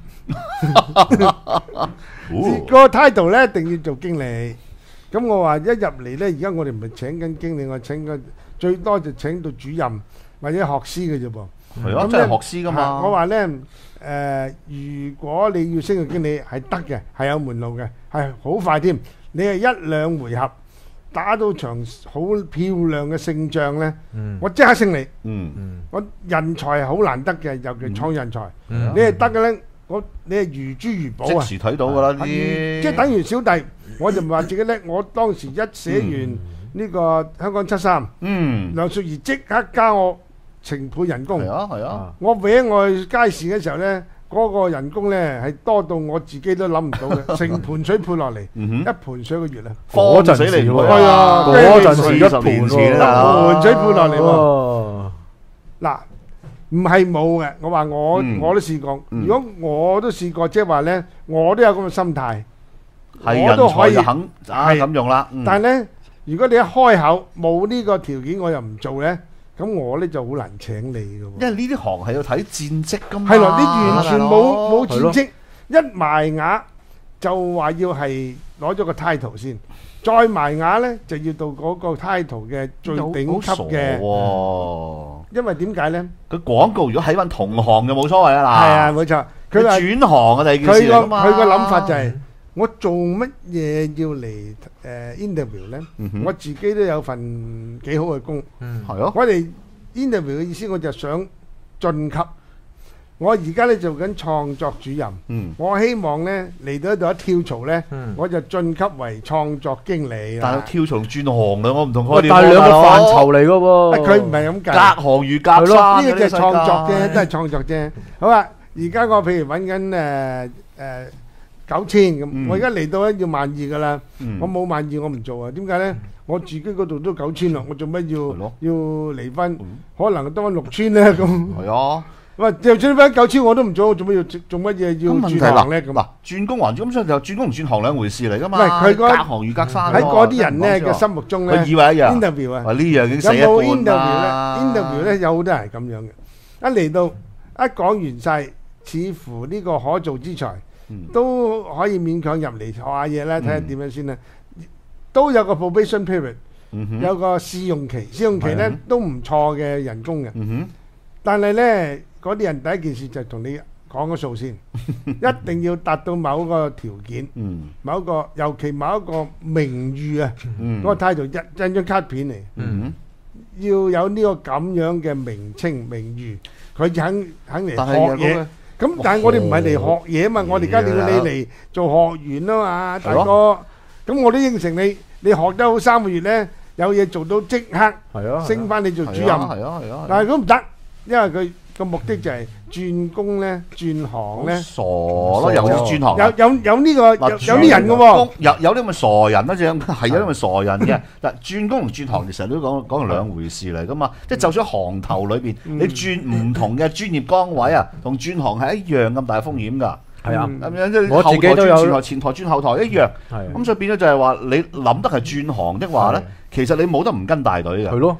個 title 咧一定要做經理。咁我話一入嚟咧，而家我哋唔係請緊經理，我請個最多就請到主任或者學師嘅啫噃。 係啊，真係學師噶嘛。 我話咧如果你要升個經理係得嘅，係有門路嘅，係好快添。你係一兩回合打到場好漂亮嘅勝仗咧，我即刻升你。我人才好難得嘅，尤其創人才，你係得嘅咧。你係如珠如寶啊！ 即時睇到㗎啦，呢啲即係等於小弟，我就唔話自己叻。我當時一寫完呢個香港73，梁淑儀即刻加我成倍人工。 係啊係啊！ 我搲我去街市嘅時候咧，嗰個人工咧係多到我自己都諗唔到嘅，成盤水配落嚟，一盤水個月啊！ 嗰陣時喎， 係啊， 嗰陣時 40年前啦， 盤水配落嚟喎。嗱。唔係冇嘅，我話我都試過。如果我都試過，即係話咧，我都有咁嘅心態，我都可以肯咁用啦。 但係咧，如果你一開口冇呢個條件，我又唔做咧，咁我咧就好難請你嘅喎。 因為呢啲行係要睇戰績㗎嘛。 係咯，你完全冇戰績，一埋牙就話要係攞咗個 title 先，再埋牙咧就要到嗰個 title 嘅最頂級嘅。因為點解咧？ 佢廣告如果喺翻同行就冇所謂啦。 係啊，冇錯。佢話轉行啊，第二件事嚟㗎嘛。 佢個諗法就係我做乜嘢要嚟interview 咧？我自己都有份幾好嘅工。 係咯。 我哋 interview 嘅意思，我就想晉級。我而家咧做緊創作主任，我希望咧嚟到呢度一跳槽咧，我就晉級為創作經理啦。 但係跳槽轉行啦，我唔同佢哋。 但係兩個範疇嚟嘅喎。 佢唔係咁計。 隔行如隔山。 呢個就係創作啫，都係創作啫。好啊，而家我譬如揾緊9000咁，我而家嚟到咧要12000㗎啦。我冇12000我唔做啊。點解咧？我自己嗰度都9000啦，我做乜要離婚？可能得翻6000咧咁。 係啊。 喂，就算翻9000我都唔做，我做乜嘢要轉行咧？咁轉工還咁，所以就轉工同轉行兩回事嚟噶嘛。 唔係佢隔行如隔山。 喺嗰啲人咧嘅心目中咧， 佢以為一樣。 interview 啊， 呢樣已經死一半啦。 interview 咧有好多人係咁樣嘅，一嚟到一講完晒，似乎呢個可造之才都可以勉強入嚟學下嘢啦，睇下點樣先啦。都有個 probation period，有個試用期，試用期咧都唔錯嘅人工嘅。但係咧。嗰啲人第一件事就同你講個數先，一定要達到某個條件，某一個尤其某一個名譽啊，嗰個態度印張卡片嚟，要有呢個咁樣嘅名稱名譽，佢肯嚟學嘢。咁但係我哋唔係嚟學嘢啊嘛，我哋而家要你嚟做學員啊嘛，大哥。咁我都應承你，你學得好3個月咧，有嘢做到即刻升翻你做主任。但係如果唔得，因為佢。個目的就係轉工咧，轉行咧， 傻咯，又轉行。 有呢個有啲人嘅喎， 有啲咁嘅傻人啦，就係有啲咁嘅傻人嘅。嗱，轉工同轉行，其實都講兩回事嚟噶嘛。即係就算行頭裏邊，你轉唔同嘅專業崗位啊，同轉行係一樣咁大風險㗎。係啊，咁樣即係後台轉前台轉後台一樣。咁所以變咗就係話，你諗得係轉行的話咧，其實你冇得唔跟大隊嘅。係咯。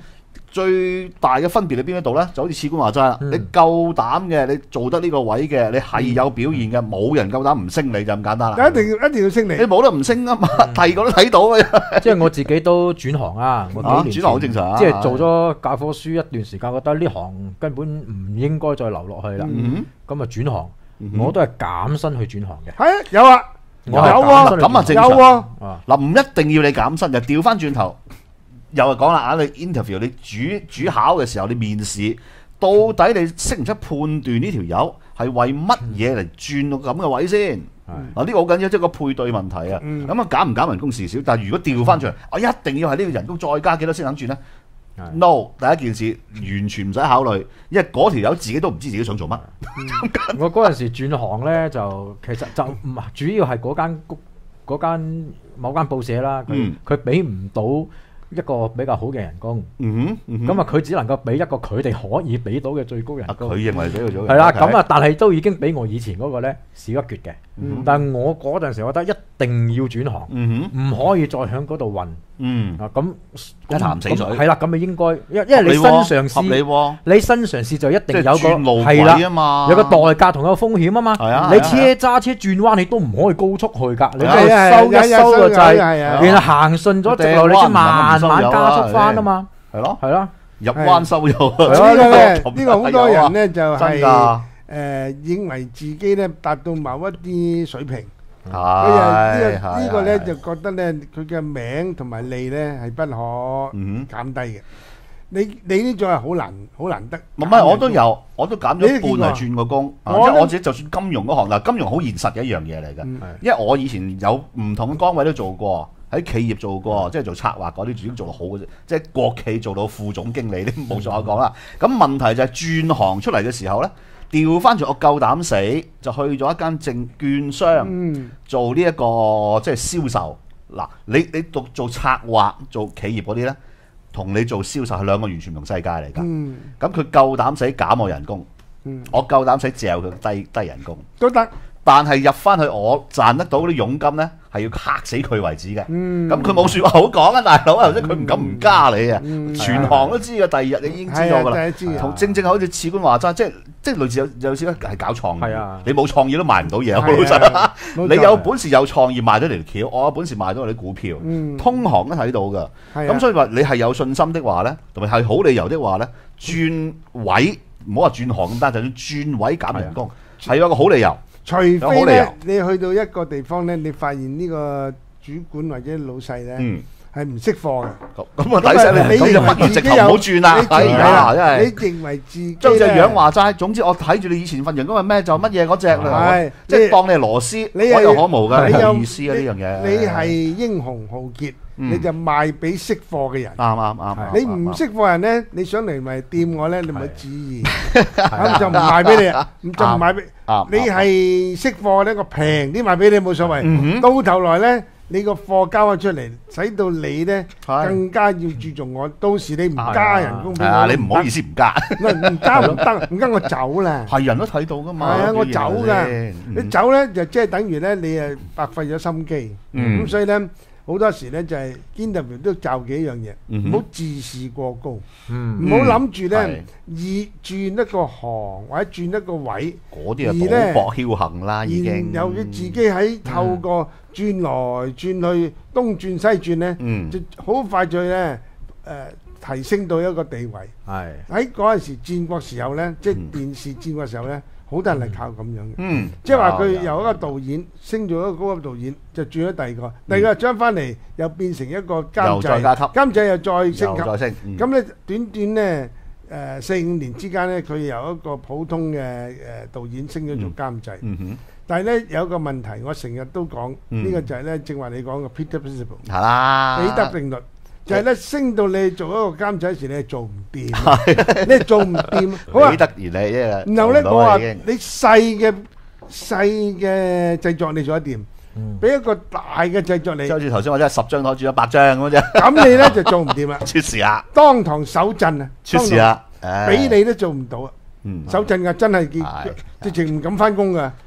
最大嘅分別喺邊一度咧？就好似次官話齋啦，你夠膽嘅，你做得呢個位嘅，你係有表現嘅，冇人夠膽唔升你就咁簡單啦。 一定要升你， 你冇得唔升啊嘛，第二個都睇到嘅。 即係我自己都轉行啊，我幾年前轉行好正常啊。 即係做咗教科書一段時間，覺得呢行根本唔應該再留落去啦。咁啊轉行，我都係減薪去轉行嘅。 係啊，有啊，有啊， 咁啊正常。嗱，唔一定要你減薪，就調翻轉頭。又係講啦，你 interview 你主考嘅時候，你面試到底你識唔識判斷呢條友係為乜嘢嚟轉到咁嘅位先？嗱，呢個好緊要，即係個配對問題啊。咁啊減唔減人工事少，但係如果調翻出嚟，我一定要係呢個人工再加幾多先肯轉呢？ No， 第一件事完全唔使考慮，因為嗰條友自己都唔知自己想做乜。 我嗰陣時轉行呢，就其實就唔係主要係嗰間某間報社啦，佢俾唔到一個比較好嘅人工，咁啊佢只能夠俾一個佢哋可以俾到嘅最高人工。 佢認為俾佢咗係啦，咁啊，但係都已經比我以前嗰個呢少一橛嘅。但係我嗰陣時覺得一定要轉行，唔可以再喺嗰度混。咁一潭死水係啦，咁咪應該，因為你新嘗試，你新嘗試就一定有個係啦，有個代價同有風險啊嘛。你揸車轉彎，你都唔可以高速去㗎，你都要收一收個掣，然後行順咗直路，你先慢慢加速翻啊嘛。係咯，係咯， 入彎收油。 呢個好多人呢就係認為自己呢達到某一啲水平。呢個咧就覺得咧佢嘅名同埋利咧係不可減低嘅。你呢種係好難得。唔係， 我都有，我都減咗一半嚟轉個工。即係我自己就算金融嗰行嗱，金融好現實嘅一樣嘢嚟嘅。因為我以前有唔同嘅崗位都做過，喺企業做過，即係做策劃嗰啲，已經做到好嘅啫。即係國企做到副總經理，啲冇錯我講啦。咁問題就係轉行出嚟嘅時候咧。調翻轉，我夠膽死就去咗一間證券商做呢一個即係銷售。嗱，你做策劃做企業嗰啲呢，同你做銷售係兩個完全唔同世界嚟㗎。咁佢夠膽死減我人工，我夠膽死嚼佢低人工都得。 但係入翻去我賺得到嗰啲佣金呢，係要嚇死佢為止嘅。咁佢冇説話好講啊，大佬啊，即係佢唔敢唔加你啊。全行都知嘅，第二日你已經知道㗎啦。同正好似次官話齋，即係類似有時係搞創意。你冇創意都賣唔到嘢，好老實。你有本事有創意賣咗條橋，我有本事賣咗你啲股票，通行都睇到㗎。咁所以話你係有信心的話呢，同埋係好理由的話呢，轉位唔好話轉行咁單，就算轉位減人工係有一個好理由。 除非咧，你去到一個地方咧，你發現呢個主管或者老細咧係唔識貨嘅， 咁啊抵死你就不如直頭唔好轉啦。係啊，真係。 你認為自己將隻樣話齋，總之我睇住你以前份人工係咩就乜嘢嗰隻啦，即係當你係螺絲，可有可無㗎，係意思啊呢樣嘢。 你係英雄豪傑，你就賣俾識貨嘅人。 啱。 你唔識貨人咧，你上嚟咪掂我咧，你咪旨意，咁就唔賣俾你，就唔賣俾你。係識貨咧，我平啲賣俾你冇所謂。到頭來咧，你個貨交咗出嚟，使到你咧更加要注重我。到時你唔加人工俾我， 你唔好意思唔加， 唔加唔得，唔加我走啦。 係人都睇到噶嘛。 係啊，我走噶。你走咧就即係等於咧，你係白費咗心機。咁所以咧。好多時咧就係 interview 都就幾樣嘢，唔好自視過高，唔好諗住咧以轉一個行或者轉一個位， 嗰啲係賭博僥倖啦已經。 然後佢自己喺透過轉來轉去，東轉西轉咧，就好快脆咧提升到一個地位。喺嗰陣時戰國時候咧，即係電視戰國時候咧。好多人係靠咁樣嘅，即係話佢由一個導演升咗一個高級導演，就轉咗第二個，第二個將翻嚟又變成一個監製，監製又再升級，咁咧短咧4-5年之間咧，佢由一個普通嘅導演升咗做監製，但係咧有一個問題，我成日都講呢個就係咧正話你講嘅 Peter Principle， 係啦， 彼得定律。就係咧，升到你做一個監製時，你係做唔掂，你係做唔掂。好啊， 彼得而你啫。 然後咧，我話你細嘅製作你做得掂，俾一個大嘅製作你。 就好似頭先我真係10張台轉咗8張咁啫。 咁你咧就做唔掂啦， 出事啦！ 當堂手震啊！ 出事啦！ 俾你都做唔到啊！手震啊，真係直情唔敢翻工噶。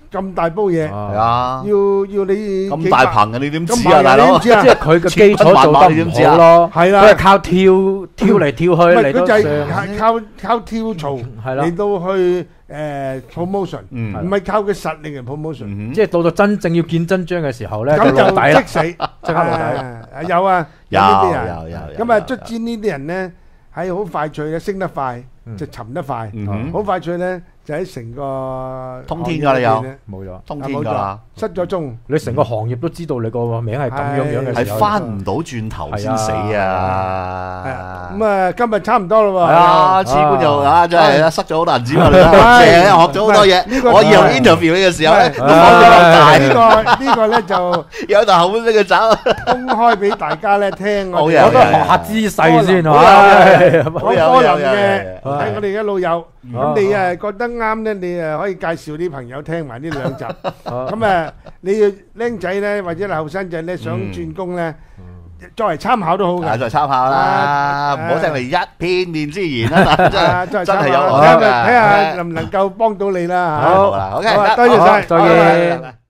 咁大煲嘢， 係啊， 要你咁大棚嘅，你點知咁啊，大佬？ 知啊？ 即係佢嘅基礎做得唔好咯， 係啦， 佢係靠跳嚟跳去嚟到佢就係上， 靠跳槽係啦， 嚟到去promotion，唔係靠佢實力嘅 promotion。 即係到真正要見真章嘅時候咧，就咁落底啦， 就即死， 即刻落底。 有啊，有呢啲人， 有。 咁啊，卒之呢啲人咧喺好快脆嘅升得快，就沉得快，好快脆咧就喺成個通天㗎，你有冇咗， 通天㗎啦， 失咗蹤。 你成個行業都知道你個名係咁樣嘅時候， 係翻唔到轉頭先死啊！ 咁啊，今日差唔多啦喎。 係啊，次官又真係塞咗好多銀紙啊！你啦，學咗好多嘢。我以後 interview 你嘅時候咧，都講咗咁大。 呢個咧就有頭後邊嘅走， 公開俾大家咧聽。 我都學下姿勢先嚇。 好多人嘅喺我哋嘅老友，咁你覺得啱咧，你可以介紹啲朋友聽埋呢2集。咁你要僆仔咧，或者係後生仔咧，想轉工咧，作為參考都好嘅。 作為參考啦，唔好聽嚟一片面之言啦，真係有睇下能唔能夠幫到你啦。 好啦，OK， 多謝晒， 再見。